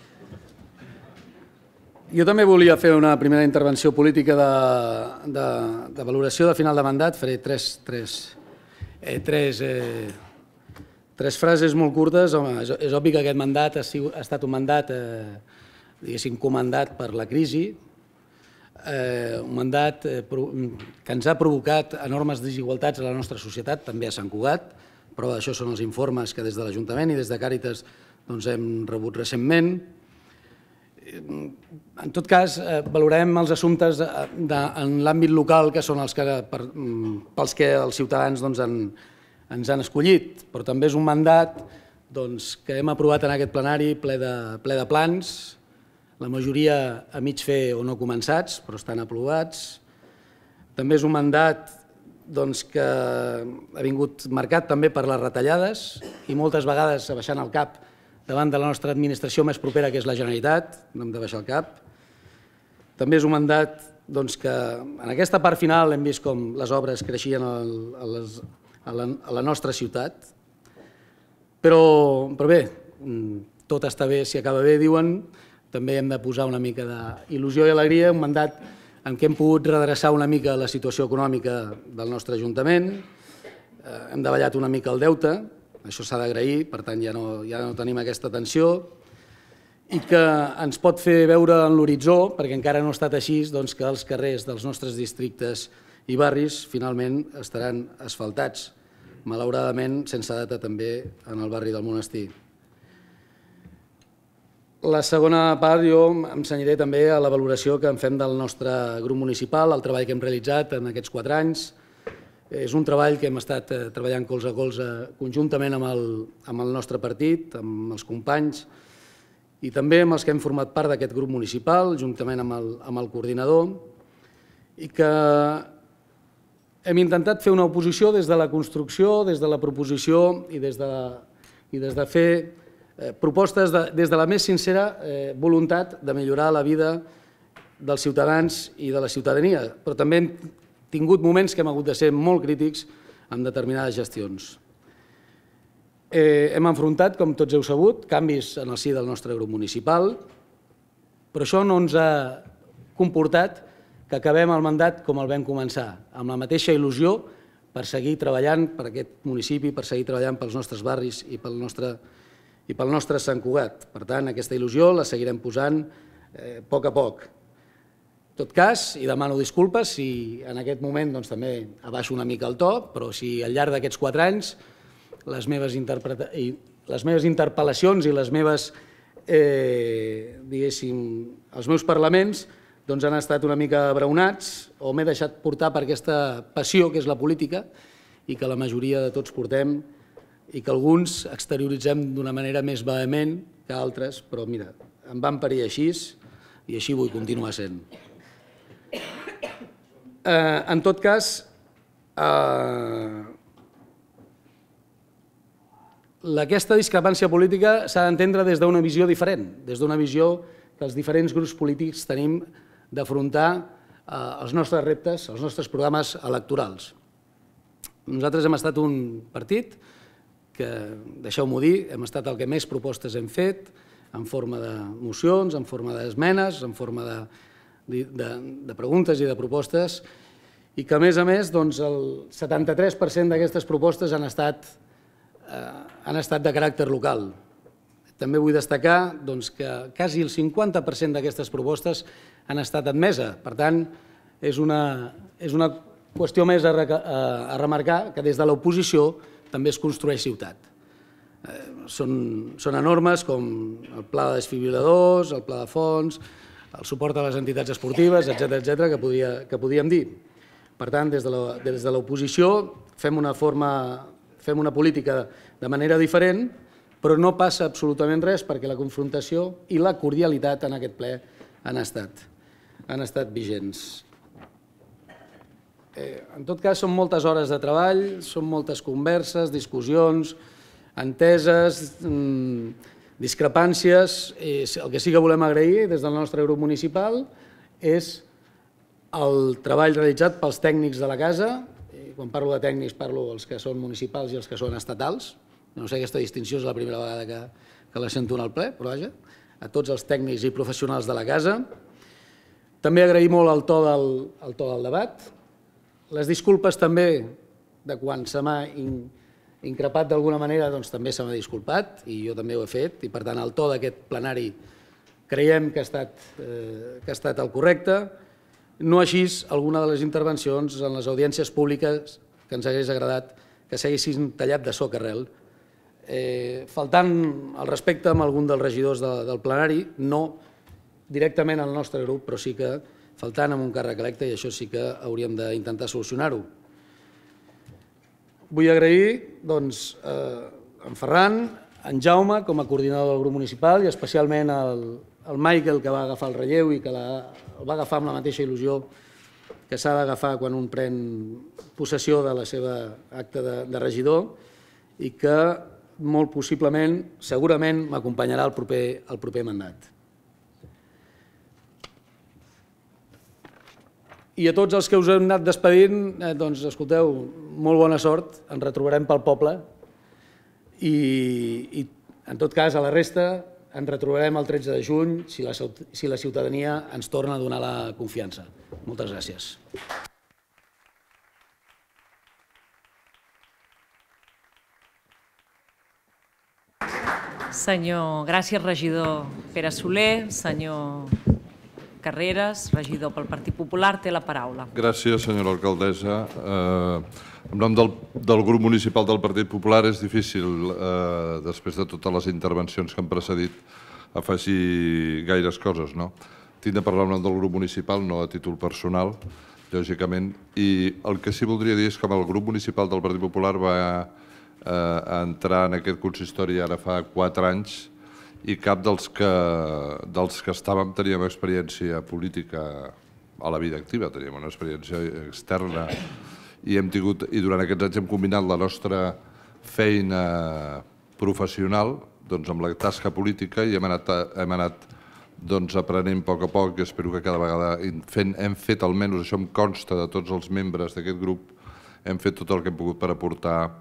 Jo també volia fer una primera intervenció política de valoració de final de mandat. Faré tres Tres frases molt curtes. És obvi que aquest mandat ha estat un mandat, diguéssim, comandat per la crisi, un mandat que ens ha provocat enormes desigualtats a la nostra societat, també a Sant Cugat. Prova d'això són els informes que des de l'Ajuntament i des de Càritas hem rebut recentment. En tot cas, valorem els assumptes en l'àmbit local, que són els pels que els ciutadans ens han escollit, però també és un mandat que hem aprovat en aquest plenari ple de plans, la majoria a mig fer o no començats, però estan aprovats. També és un mandat que ha vingut marcat també per les retallades i moltes vegades abaixant el cap davant de la nostra administració més propera, que és la Generalitat, no hem de baixar el cap. També és un mandat que en aquesta part final hem vist com les obres creixien a la nostra ciutat. Però bé, tot està bé si acaba bé, diuen. També hem de posar una mica d'il·lusió i alegria, un mandat en què hem pogut redreçar una mica la situació econòmica del nostre Ajuntament, hem davallat una mica el deute, això s'ha d'agrair, per tant ja no tenim aquesta tensió, i que ens pot fer veure en l'horitzó, perquè encara no ha estat així, que els carrers dels nostres districtes i barris finalment estaran asfaltats, malauradament sense data també en el barri del Monestir. La segona part jo em cenyiré també a la valoració que en fem del nostre grup municipal, el treball que hem realitzat en aquests quatre anys. És un treball que hem estat treballant colze a colze conjuntament amb el nostre partit, amb els companys, i també amb els que hem format part d'aquest grup municipal, juntament amb el coordinador, i que hem intentat fer una oposició des de la construcció, des de la proposició i des de fer propostes des de la més sincera voluntat de millorar la vida dels ciutadans i de la ciutadania, però també hem tingut moments que hem hagut de ser molt crítics en determinades gestions. Hem enfrontat, com tots heu sabut, canvis en el si del nostre grup municipal, però això no ens ha comportat que acabem el mandat com el vam començar, amb la mateixa il·lusió per seguir treballant per aquest municipi, per seguir treballant pels nostres barris i pel nostre i pel nostre Sant Cugat. Per tant, aquesta il·lusió la seguirem posant a poc a poc. En tot cas, i demano disculpes si en aquest moment també abaixo una mica el to, però si al llarg d'aquests quatre anys les meves interpel·lacions i les meves, diguéssim, els meus parlaments han estat una mica abraonats o m'he deixat portar per aquesta passió que és la política i que la majoria de tots portem i que alguns exterioritzem d'una manera més vehement que altres, però mira, em van parir així i així vull continuar sent. En tot cas, aquesta discrepància política s'ha d'entendre des d'una visió diferent, des d'una visió que els diferents grups polítics tenim d'afrontar els nostres reptes, els nostres programes electorals. Nosaltres hem estat un partit que, deixeu-m'ho dir, hem estat el que més propostes hem fet, en forma de mocions, en forma d'esmenes, en forma de preguntes i de propostes, i que, a més a més, el setanta-tres per cent d'aquestes propostes han estat de caràcter local. També vull destacar que quasi el cinquanta per cent d'aquestes propostes han estat admeses. Per tant, és una qüestió més a remarcar que des de l'oposició també es construeix ciutat. Són enormes com el pla de desfibriladors, el pla de fons, el suport a les entitats esportives, etcètera, que podíem dir. Per tant, des de l'oposició fem una política de manera diferent, però no passa absolutament res perquè la confrontació i la cordialitat en aquest ple han estat vigents. En tot cas, són moltes hores de treball, són moltes converses, discussions, enteses, discrepàncies. El que sí que volem agrair des del nostre grup municipal és el treball realitzat pels tècnics de la casa. Quan parlo de tècnics parlo dels que són municipals i els que són estatals. No sé, aquesta distinció és la primera vegada que la sento en el ple, però vaja, a tots els tècnics i professionals de la casa. També agrair molt el to del debat. Les disculpes també de quan se m'ha increpat d'alguna manera, doncs també se m'ha disculpat i jo també ho he fet i per tant el to d'aquest plenari creiem que ha estat el correcte. No així alguna de les intervencions en les audiències públiques que ens hagués agradat que s'haguessin tallat de soca arrel. Faltant el respecte amb algun dels regidors del plenari, no directament al nostre grup, però sí que faltant amb un càrrec electe i això sí que hauríem d'intentar solucionar-ho. Vull agrair en Ferran, en Jaume com a coordinador del grup municipal i especialment el Michael que va agafar el relleu i que el va agafar amb la mateixa il·lusió que s'ha d'agafar quan un pren possessió de la seva acta de regidor i que molt possiblement, segurament, m'acompanyarà el proper mandat. I a tots els que us hem anat despedint, doncs, escolteu, molt bona sort, ens retrobarem pel poble i en tot cas a la resta ens retrobarem el tretze de juny si la ciutadania ens torna a donar la confiança. Moltes gràcies. Senyor, gràcies, regidor Pere Soler. Senyor Carreras, regidor pel Partit Popular, té la paraula. Gràcies, senyora alcaldessa. En nom del grup municipal del Partit Popular és difícil, després de totes les intervencions que han precedit, afegir gaires coses, no? Tinc de parlar en nom del grup municipal, no a títol personal, lògicament, i el que sí voldria dir és que el grup municipal del Partit Popular va entrar en aquest consistori ara fa quatre anys i cap dels que estàvem teníem experiència política a la vida activa, teníem una experiència externa i hem tingut, i durant aquests anys hem combinat la nostra feina professional amb la tasca política i hem anat aprenent a poc a poc i espero que cada vegada hem fet, almenys això em consta de tots els membres d'aquest grup, hem fet tot el que hem pogut per aportar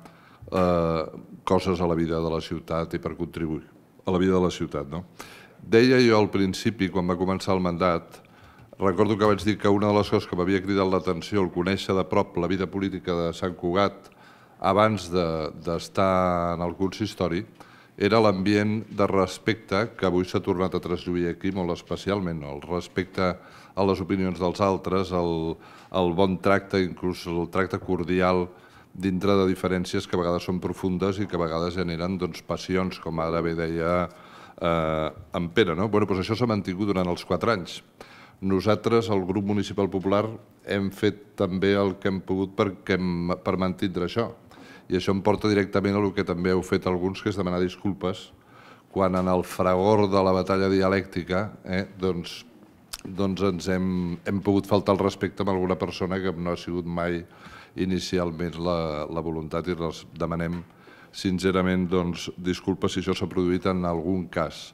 coses a la vida de la ciutat i per contribuir a la vida de la ciutat. Deia jo al principi, quan va començar el mandat, recordo que vaig dir que una de les coses que m'havia cridat l'atenció al conèixer de prop la vida política de Sant Cugat abans d'estar en el consistori era l'ambient de respecte que avui s'ha tornat a traslluir aquí molt especialment, el respecte a les opinions dels altres, el bon tracte, inclús el tracte cordial dintre de diferències que a vegades són profundes i que a vegades generen passions, com ara bé deia en Pere. Això s'ha mantingut durant els quatre anys. Nosaltres, el grup municipal popular, hem fet també el que hem pogut per mantindre això. I això em porta directament a el que també heu fet alguns, que és demanar disculpes quan en el fragor de la batalla dialèctica doncs ens hem pogut faltar el respecte amb alguna persona que no ha sigut mai inicialment la voluntat i demanem sincerament disculpes si això s'ha produït en algun cas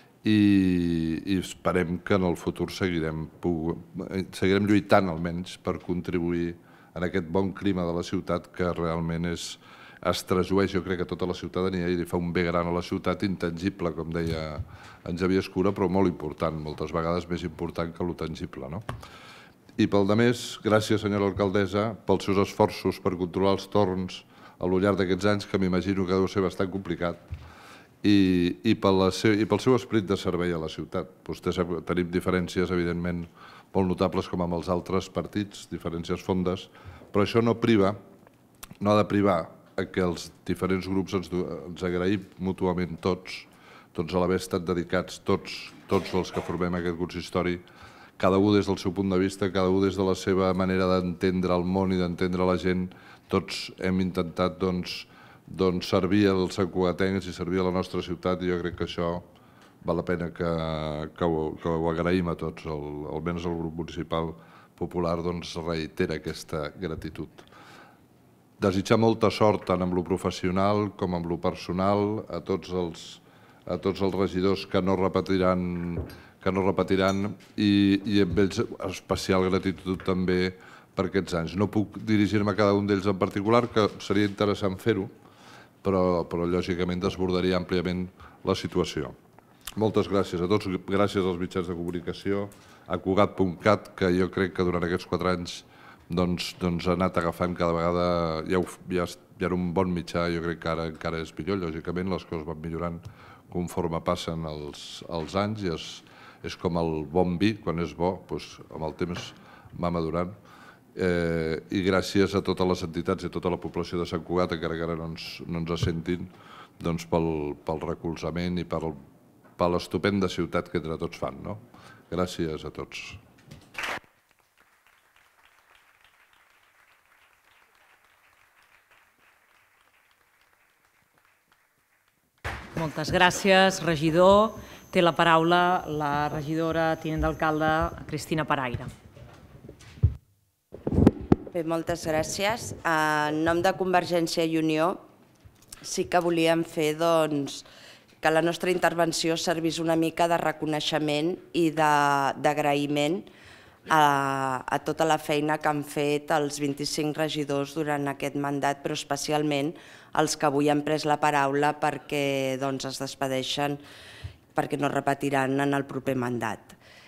i esperem que en el futur seguirem lluitant almenys per contribuir en aquest bon clima de la ciutat que realment es trasllueix, jo crec, a tota la ciutadania i li fa un bé gran a la ciutat, intangible, com deia en Xavier Escura, però molt important, moltes vegades més important que lo tangible. I pel demés, gràcies, senyora alcaldessa, pels seus esforços per controlar els torns a lo llarg d'aquests anys, que m'imagino que deu ser bastant complicat, i pel seu esperit de servei a la ciutat. Vostès tenim diferències, evidentment, molt notables com amb els altres partits, diferències fondes, però això no priva, no ha de privar que els diferents grups ens agraïm mútuament tots, tots a l'haver estat dedicats, tots els que formem aquest consistori, cada un des del seu punt de vista, cada un des de la seva manera d'entendre el món i d'entendre la gent, tots hem intentat servir els santcugatencs i servir a la nostra ciutat i jo crec que això val la pena que ho agraïm a tots, almenys el grup municipal popular reitera aquesta gratitud. Desitjar molta sort tant amb lo professional com amb lo personal a tots els regidors que no repetiran que no repetiran i amb ells especial gratitud també per aquests anys. No puc dirigir-me a cada un d'ells en particular, que seria interessant fer-ho, però lògicament desbordaria àmpliament la situació. Moltes gràcies a tots, gràcies als mitjans de comunicació, a Cugat punt cat, que jo crec que durant aquests quatre anys ha anat agafant cada vegada, ja era un bon mitjà, jo crec que ara encara és millor, lògicament les coses van millorant conforme passen els anys i és com el bon vi, quan és bo, amb el temps va madurant. I gràcies a totes les entitats i a tota la població de Sant Cugat, encara que ara no ens sentin, pel recolzament i per l'estupenda ciutat que entre tots fan. Gràcies a tots. Moltes gràcies, regidor. Té la paraula la regidora tinent d'alcalde Cristina Paraire. Bé, moltes gràcies. En nom de Convergència i Unió sí que volíem fer que la nostra intervenció servís una mica de reconeixement i d'agraïment a tota la feina que han fet els vint-i-cinc regidors durant aquest mandat, però especialment els que avui han pres la paraula perquè es despedeixen, perquè no repetiran en el proper mandat.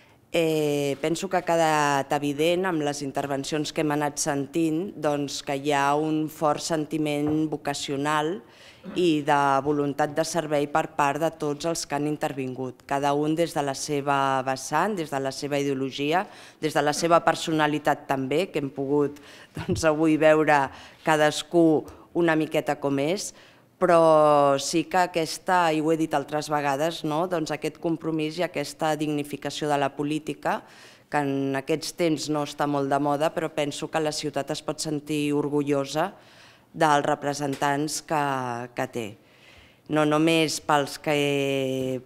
Penso que ha quedat evident amb les intervencions que hem anat sentint que hi ha un fort sentiment vocacional i de voluntat de servei per part de tots els que han intervingut, cada un des de la seva vessant, des de la seva ideologia, des de la seva personalitat també, que hem pogut avui veure cadascú una miqueta com és, però sí que aquesta, i ho he dit altres vegades, aquest compromís i aquesta dignificació de la política, que en aquests temps no està molt de moda, però penso que la ciutat es pot sentir orgullosa dels representants que té. No només pels que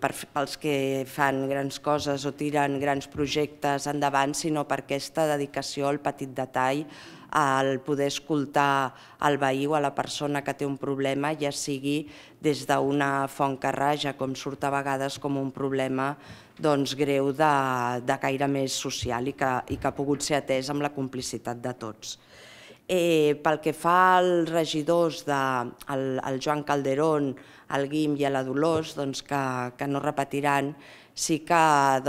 fan grans coses o tiren grans projectes endavant, sinó per aquesta dedicació al petit detall, al poder escoltar el veí o a la persona que té un problema, ja sigui des d'una font que raja, com surt a vegades com un problema greu de caire més social i que ha pogut ser atès amb la complicitat de tots. Pel que fa als regidors, el Joan Calderón, el Guim i la Dolors, que no repetiran, sí que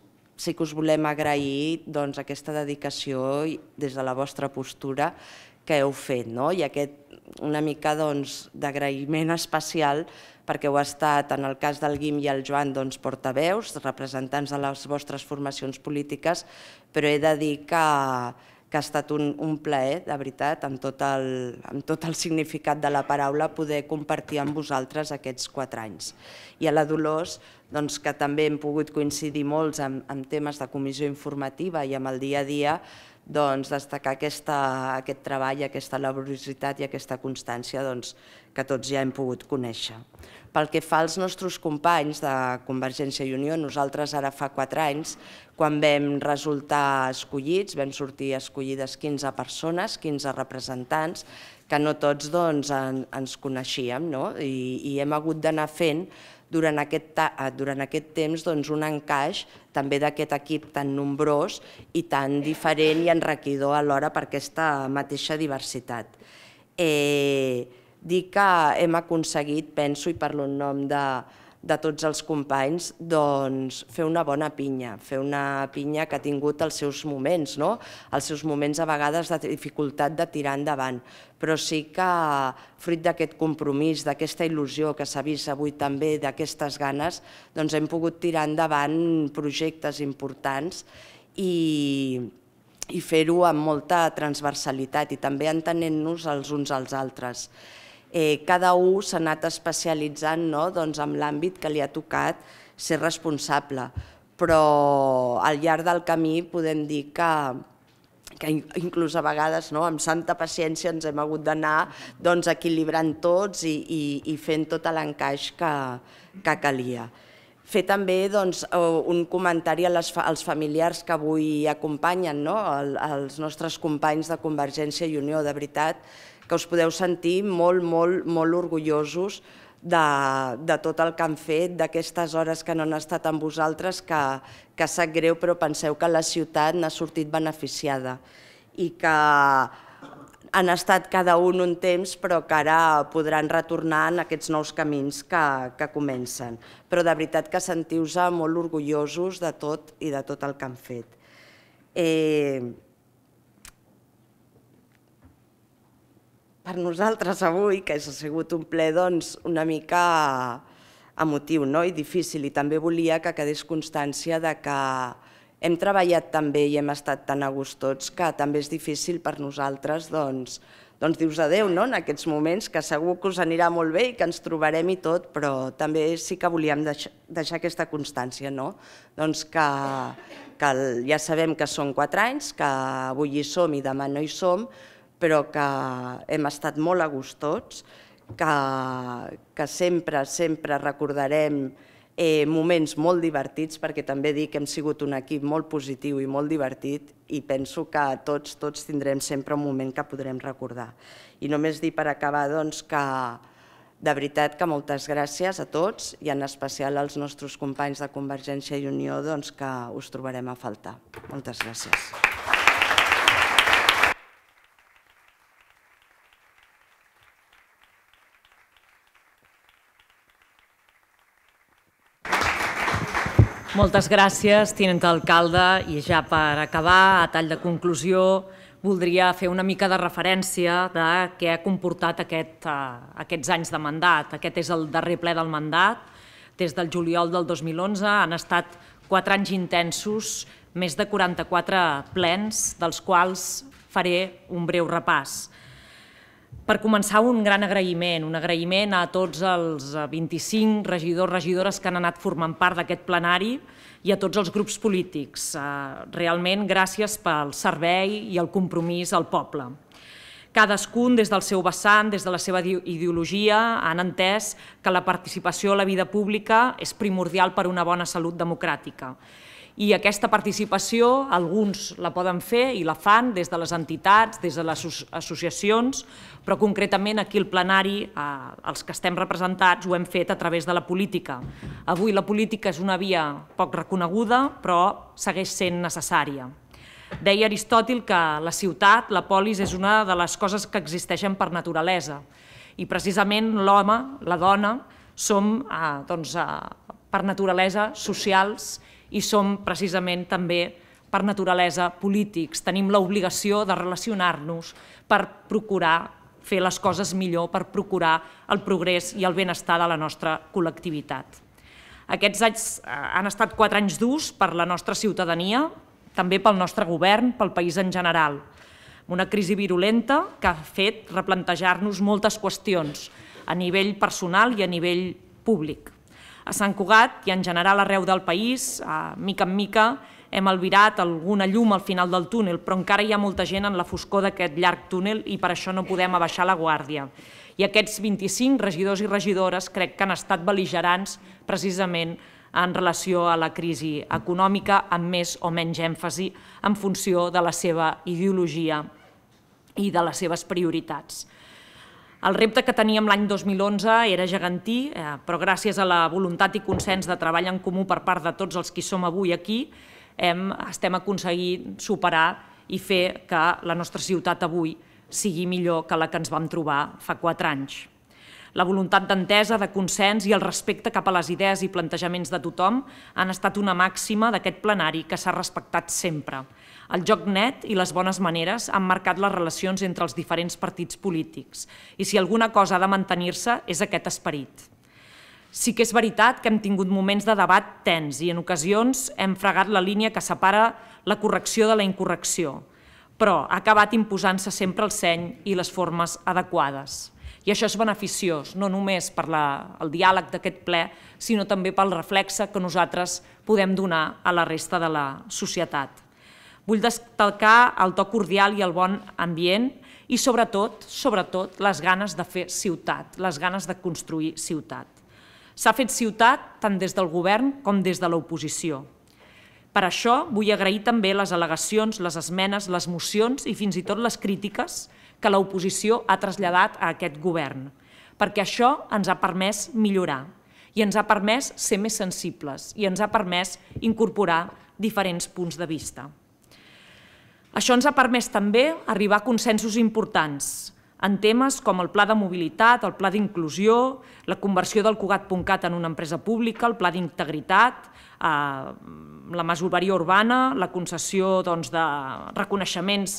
us volem agrair aquesta dedicació des de la vostra postura que heu fet, i aquest una mica d'agraïment especial perquè heu estat, en el cas del Guim i el Joan, portaveus, representants de les vostres formacions polítiques, però he de dir que que ha estat un plaer, de veritat, amb tot el significat de la paraula, poder compartir amb vosaltres aquests quatre anys. I a la Dolors, que també hem pogut coincidir molts en temes de comissió informativa i amb el dia a dia, destacar aquest treball, aquesta laboriositat i aquesta constància que tots ja hem pogut conèixer. Pel que fa als nostres companys de Convergència i Unió, nosaltres ara fa quatre anys, quan vam resultar escollits, vam sortir escollides quinze persones, quinze representants, que no tots ens coneixíem i hem hagut d'anar fent durant aquest temps un encaix també d'aquest equip tan nombrós i tan diferent i enriquidor alhora per aquesta mateixa diversitat. Dir que hem aconseguit, penso, i parlo en nom de tots els companys, fer una bona pinya, fer una pinya que ha tingut els seus moments, els seus moments a vegades de dificultat de tirar endavant, però sí que fruit d'aquest compromís, d'aquesta il·lusió que s'ha vist avui també, d'aquestes ganes, hem pogut tirar endavant projectes importants i fer-ho amb molta transversalitat i també entenent-nos els uns als altres. Cada un s'ha anat especialitzant en l'àmbit que li ha tocat ser responsable, però al llarg del camí podem dir que inclús a vegades amb santa paciència ens hem hagut d'anar equilibrant tots i fent tot l'encaix que calia. Fer també un comentari als familiars que avui acompanyen, als nostres companys de Convergència i Unió, de veritat, que us podeu sentir molt, molt, molt orgullosos de tot el que han fet, d'aquestes hores que no han estat amb vosaltres, que sap greu, però penseu que la ciutat n'ha sortit beneficiada i que han estat cada un un temps, però que ara podran retornar en aquests nous camins que comencen. Però de veritat que sentiu-vos molt orgullosos de tot i de tot el que han fet. Per nosaltres avui, que ha sigut un ple una mica emotiu i difícil, i també volia que quedés constància que hem treballat tan bé i hem estat tan a gust tots que també és difícil per nosaltres dir-vos adéu en aquests moments, que segur que us anirà molt bé i que ens trobarem i tot, però també sí que volíem deixar aquesta constància, que ja sabem que són quatre anys, que avui hi som i demà no hi som, però que hem estat molt a gust tots, que sempre, sempre recordarem moments molt divertits, perquè també dic que hem sigut un equip molt positiu i molt divertit i penso que tots, tots tindrem sempre un moment que podrem recordar. I només dir per acabar que De veritat que moltes gràcies a tots i en especial als nostres companys de Convergència i Unió que us trobarem a faltar. Moltes gràcies. Moltes gràcies, tinent alcalde, i ja per acabar, a tall de conclusió, voldria fer una mica de referència de què ha comportat aquests anys de mandat. Aquest és el darrer ple del mandat. Des del juliol del dos mil onze han estat quatre anys intensos, més de quaranta-quatre plens, dels quals faré un breu repàs. Per començar, un gran agraïment, un agraïment a tots els vint-i-cinc regidors, regidores que han anat formant part d'aquest plenari i a tots els grups polítics. Realment, gràcies pel servei i el compromís al poble. Cadascun, des del seu vessant, des de la seva ideologia, han entès que la participació a la vida pública és primordial per a una bona salut democràtica. I aquesta participació, alguns la poden fer i la fan des de les entitats, des de les associacions, però concretament aquí al plenari, els que estem representats, ho hem fet a través de la política. Avui la política és una via poc reconeguda, però segueix sent necessària. Deia Aristòtil que la ciutat, la polis, és una de les coses que existeixen per naturalesa. I precisament l'home, la dona, som per naturalesa socials i som precisament també per naturalesa polítics. Tenim l'obligació de relacionar-nos per procurar fer les coses millor, per procurar el progrés i el benestar de la nostra col·lectivitat. Aquests anys han estat quatre anys durs per la nostra ciutadania, també pel nostre govern, pel país en general. Una crisi virulenta que ha fet replantejar-nos moltes qüestions a nivell personal i a nivell públic. A Sant Cugat i en general arreu del país, mica en mica, hem albirat alguna llum al final del túnel, però encara hi ha molta gent en la foscor d'aquest llarg túnel i per això no podem abaixar la guàrdia. I aquests vint-i-cinc regidors i regidores crec que han estat bel·ligerants precisament en relació a la crisi econòmica, amb més o menys èmfasi en funció de la seva ideologia i de les seves prioritats. El repte que teníem l'any dos mil onze era gegantí, però gràcies a la voluntat i consens de treball en comú per part de tots els qui som avui aquí, estem aconseguint superar i fer que la nostra ciutat avui sigui millor que la que ens vam trobar fa quatre anys. La voluntat d'entesa, de consens i el respecte cap a les idees i plantejaments de tothom han estat una màxima d'aquest plenari que s'ha respectat sempre. El joc net i les bones maneres han marcat les relacions entre els diferents partits polítics i si alguna cosa ha de mantenir-se és aquest esperit. Sí que és veritat que hem tingut moments de debat tens i en ocasions hem fregat la línia que separa la correcció de la incorrecció, però ha acabat imposant-se sempre el seny i les formes adequades. I això és beneficiós, no només per el diàleg d'aquest ple, sinó també pel reflexe que nosaltres podem donar a la resta de la societat. Vull destacar el to cordial i el bon ambient i sobretot, sobretot, les ganes de fer ciutat, les ganes de construir ciutat. S'ha fet ciutat tant des del govern com des de l'oposició. Per això vull agrair també les al·legacions, les esmenes, les mocions i fins i tot les crítiques que l'oposició ha traslladat a aquest govern, perquè això ens ha permès millorar i ens ha permès ser més sensibles i ens ha permès incorporar diferents punts de vista. Això ens ha permès també arribar a consensos importants en temes com el pla de mobilitat, el pla d'inclusió, la conversió del Cugat.cat en una empresa pública, el pla d'integritat, la masoveria urbana, la concessió de reconeixements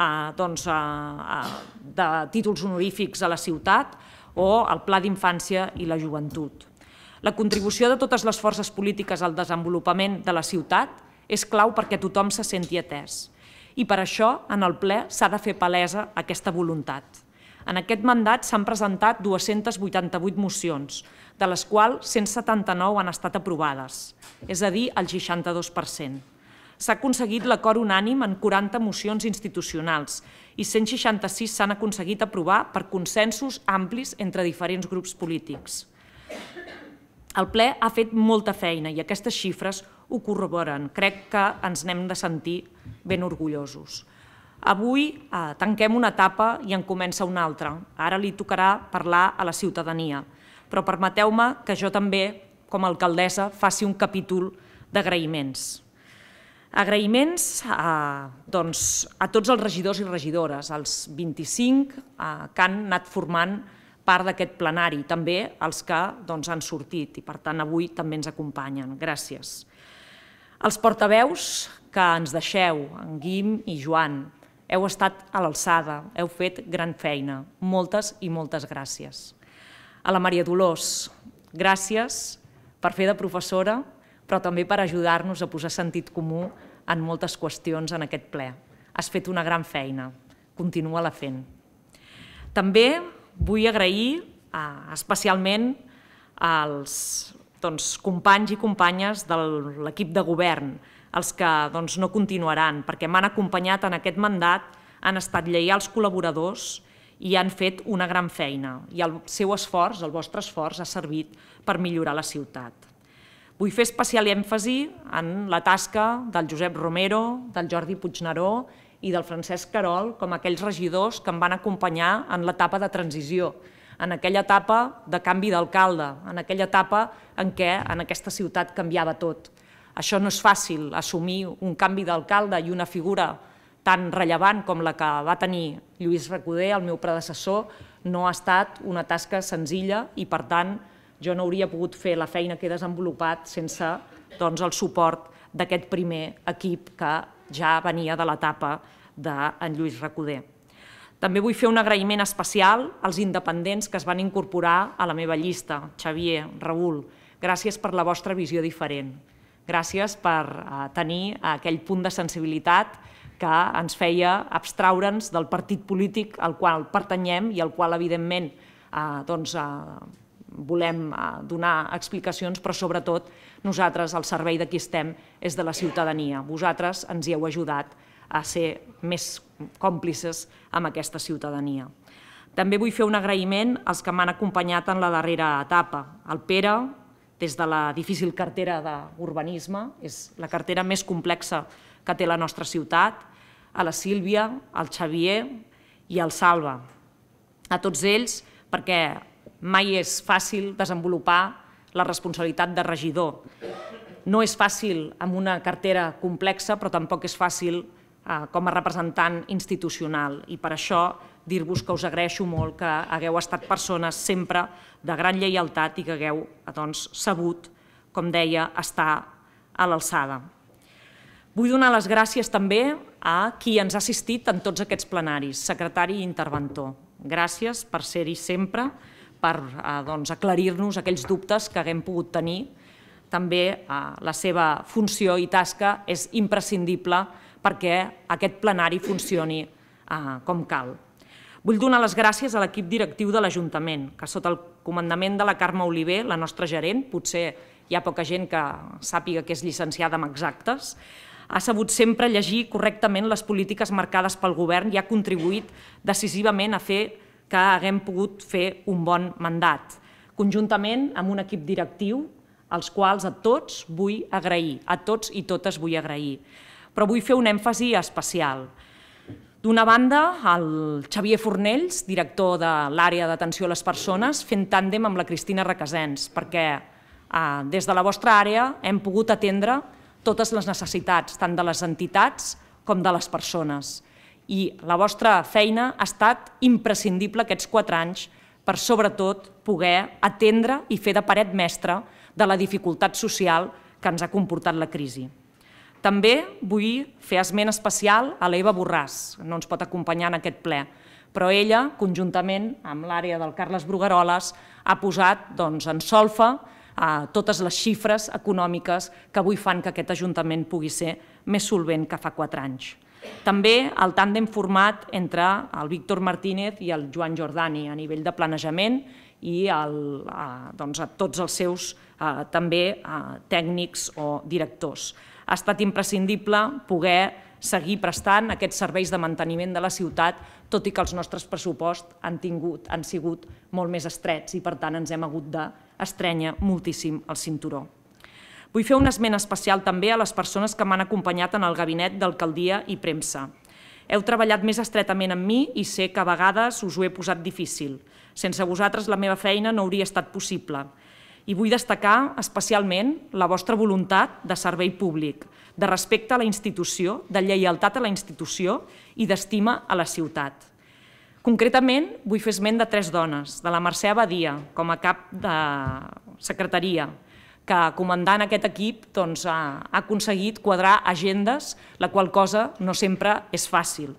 de títols honorífics a la ciutat o el pla d'infància i la joventut. La contribució de totes les forces polítiques al desenvolupament de la ciutat és clau perquè tothom se senti atès. I per això, en el ple, s'ha de fer palesa aquesta voluntat. En aquest mandat s'han presentat dues-centes vuitanta-vuit mocions, de les quals cent setanta-nou han estat aprovades, és a dir, el seixanta-dos per cent. S'ha aconseguit l'acord unànim en quaranta mocions institucionals i cent seixanta-sis s'han aconseguit aprovar per consensos amplis entre diferents grups polítics. El ple ha fet molta feina i aquestes xifres ho corroboren. Crec que ens n'hem de sentir ben orgullosos. Avui tanquem una etapa i en comença una altra. Ara li tocarà parlar a la ciutadania, però permeteu-me que jo també, com a alcaldessa, faci un capítol d'agraïments. Agraïments a tots els regidors i regidores, als vint-i-cinc que han anat formant part d'aquest plenari, també els que han sortit i, per tant, avui també ens acompanyen. Gràcies. Els portaveus que ens deixeu, en Guim i Joan, heu estat a l'alçada, heu fet gran feina. Moltes i moltes gràcies. A la Maria Dolors, gràcies per fer de professora, però també per ajudar-nos a posar sentit comú en moltes qüestions en aquest ple. Has fet una gran feina. Continua-la fent. També vull agrair especialment als companys i companyes de l'equip de govern, els que no continuaran, perquè m'han acompanyat en aquest mandat, han estat lleials col·laboradors i han fet una gran feina. I el seu esforç, el vostre esforç, ha servit per millorar la ciutat. Vull fer especial èmfasi en la tasca del Josep Romero, del Jordi Puigneró i del Francesc Querol com aquells regidors que em van acompanyar en l'etapa de transició, en aquella etapa de canvi d'alcalde, en aquella etapa en què en aquesta ciutat canviava tot. Això no és fàcil, assumir un canvi d'alcalde i una figura tan rellevant com la que va tenir Lluís Recoder, el meu predecessor, no ha estat una tasca senzilla i, per tant, jo no hauria pogut fer la feina que he desenvolupat sense el suport d'aquest primer equip que ja venia de l'etapa d'en Lluís Recoder. També vull fer un agraïment especial als independents que es van incorporar a la meva llista, Xavier, Raül, gràcies per la vostra visió diferent. Gràcies per tenir aquell punt de sensibilitat que ens feia abstraure'ns del partit polític al qual pertanyem i al qual, evidentment, volem donar explicacions, però sobretot nosaltres, al servei de qui estem, és de la ciutadania. Vosaltres ens hi heu ajudat a ser més còmplices amb aquesta ciutadania. També vull fer un agraïment als que m'han acompanyat en la darrera etapa. El Pere, des de la difícil cartera d'urbanisme, és la cartera més complexa que té la nostra ciutat, a la Sílvia, al Xavier i al Salva. A tots ells, perquè mai és fàcil desenvolupar la responsabilitat de regidor. No és fàcil amb una cartera complexa, però tampoc és fàcil com a representant institucional. I per això dir-vos que us agraeixo molt que hagueu estat persones sempre de gran lleialtat i que hagueu sabut, com deia, estar a l'alçada. Vull donar les gràcies també a qui ens ha assistit en tots aquests plenaris, secretari i interventor. Gràcies per ser-hi sempre, per aclarir-nos aquells dubtes que haguem pogut tenir. També la seva funció i tasca és imprescindible perquè aquest plenari funcioni com cal. Vull donar les gràcies a l'equip directiu de l'Ajuntament, que sota el comandament de la Carme Oliver, la nostra gerent, potser hi ha poca gent que sàpiga que és llicenciada en exactes, ha sabut sempre llegir correctament les polítiques marcades pel govern i ha contribuït decisivament a fer que haguem pogut fer un bon mandat, conjuntament amb un equip directiu, als quals a tots vull agrair, a tots i totes vull agrair. Però vull fer un èmfasi especial. D'una banda, el Xavier Fornells, director de l'àrea d'atenció a les persones, fent tàndem amb la Cristina Requesens, perquè des de la vostra àrea hem pogut atendre totes les necessitats, tant de les entitats com de les persones. I la vostra feina ha estat imprescindible aquests quatre anys per, sobretot, poder atendre i fer de paret mestra de la dificultat social que ens ha comportat la crisi. També vull fer esment especial a l'Eva Borràs, que no ens pot acompanyar en aquest ple, però ella, conjuntament amb l'àrea del Carles Brugueroles, ha posat en solfa totes les xifres econòmiques que avui fan que aquest Ajuntament pugui ser més solvent que fa quatre anys. També el tàndem format entre el Víctor Martínez i el Joan Jordani a nivell de planejament i a tots els seus també tècnics o directors. Ha estat imprescindible poder seguir prestant aquests serveis de manteniment de la ciutat, tot i que els nostres pressuposts han sigut molt més estrets i, per tant, ens hem hagut d'estrènyer moltíssim el cinturó. Vull fer un esment especial també a les persones que m'han acompanyat en el gabinet d'alcaldia i premsa. Heu treballat més estretament amb mi i sé que a vegades us ho he posat difícil. Sense vosaltres la meva feina no hauria estat possible. I vull destacar especialment la vostra voluntat de servei públic, de respecte a la institució, de lleialtat a la institució i d'estima a la ciutat. Concretament, vull fer esment de tres dones, de la Mercè Abadia, com a cap de secretaria, que comandant aquest equip ha aconseguit quadrar agendes, la qual cosa no sempre és fàcil,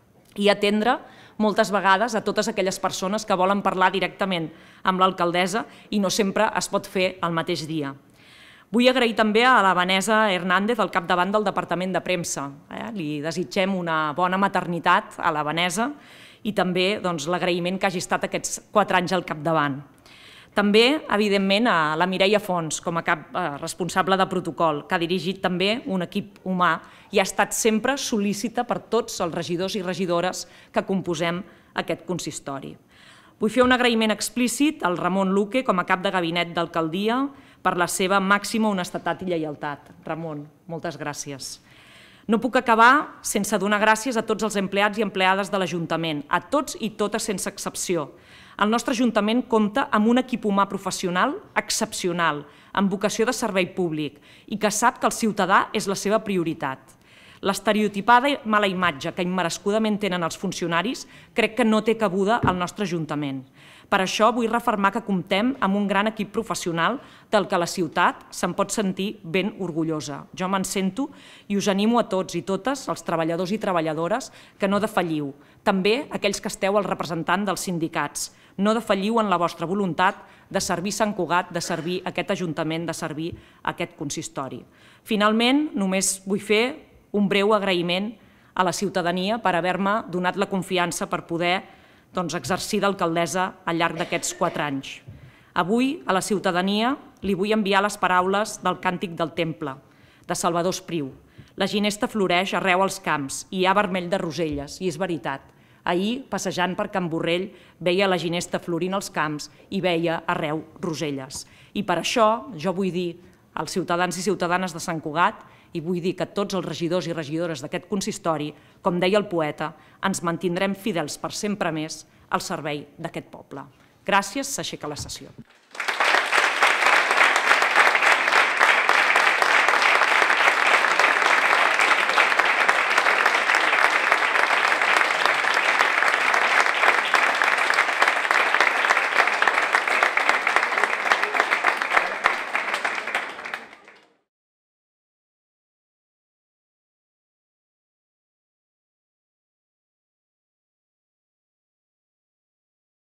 i atendre moltes vegades a totes aquelles persones que volen parlar directament amb l'alcaldessa i no sempre es pot fer el mateix dia. Vull agrair també a la Vanessa Hernández al capdavant del Departament de Premsa. Li desitgem una bona maternitat a la Vanessa i també l'agraïment que hagi estat aquests quatre anys al capdavant. També, evidentment, a la Mireia Fons, com a cap responsable de protocol, que ha dirigit també un equip humà i ha estat sempre sol·lícita per tots els regidors i regidores que composem aquest consistori. Vull fer un agraïment explícit al Ramon Luque, com a cap de gabinet d'alcaldia, per la seva màxima honestedat i lleialtat. Ramon, moltes gràcies. No puc acabar sense donar gràcies a tots els empleats i empleades de l'Ajuntament, a tots i totes sense excepció. El nostre Ajuntament compta amb un equip humà professional excepcional, amb vocació de servei públic i que sap que el ciutadà és la seva prioritat. L'estereotipada i mala imatge que immerescudament tenen els funcionaris crec que no té cabuda al nostre Ajuntament. Per això vull refermar que comptem amb un gran equip professional del que la ciutat se'n pot sentir ben orgullosa. Jo me'n sento i us animo a tots i totes, els treballadors i treballadores, que no defalliu. També aquells que esteu al representant dels sindicats. No defalliu en la vostra voluntat de servir Sant Cugat, de servir aquest Ajuntament, de servir aquest consistori. Finalment, només vull fer un breu agraïment a la ciutadania per haver-me donat la confiança per poder exercir d'alcaldessa al llarg d'aquests quatre anys. Avui, a la ciutadania, li vull enviar les paraules del Càntic del Temple, de Salvador Espriu. La ginesta floreix arreu als camps i hi ha vermell de roselles, i és veritat. Ahir, passejant per Can Borrell, veia la ginesta florint als camps i veia arreu roselles. I per això jo vull dir als ciutadans i ciutadanes de Sant Cugat i vull dir que tots els regidors i regidores d'aquest consistori, com deia el poeta, ens mantindrem fidels per sempre més al servei d'aquest poble. Gràcies, s'aixeca la sessió.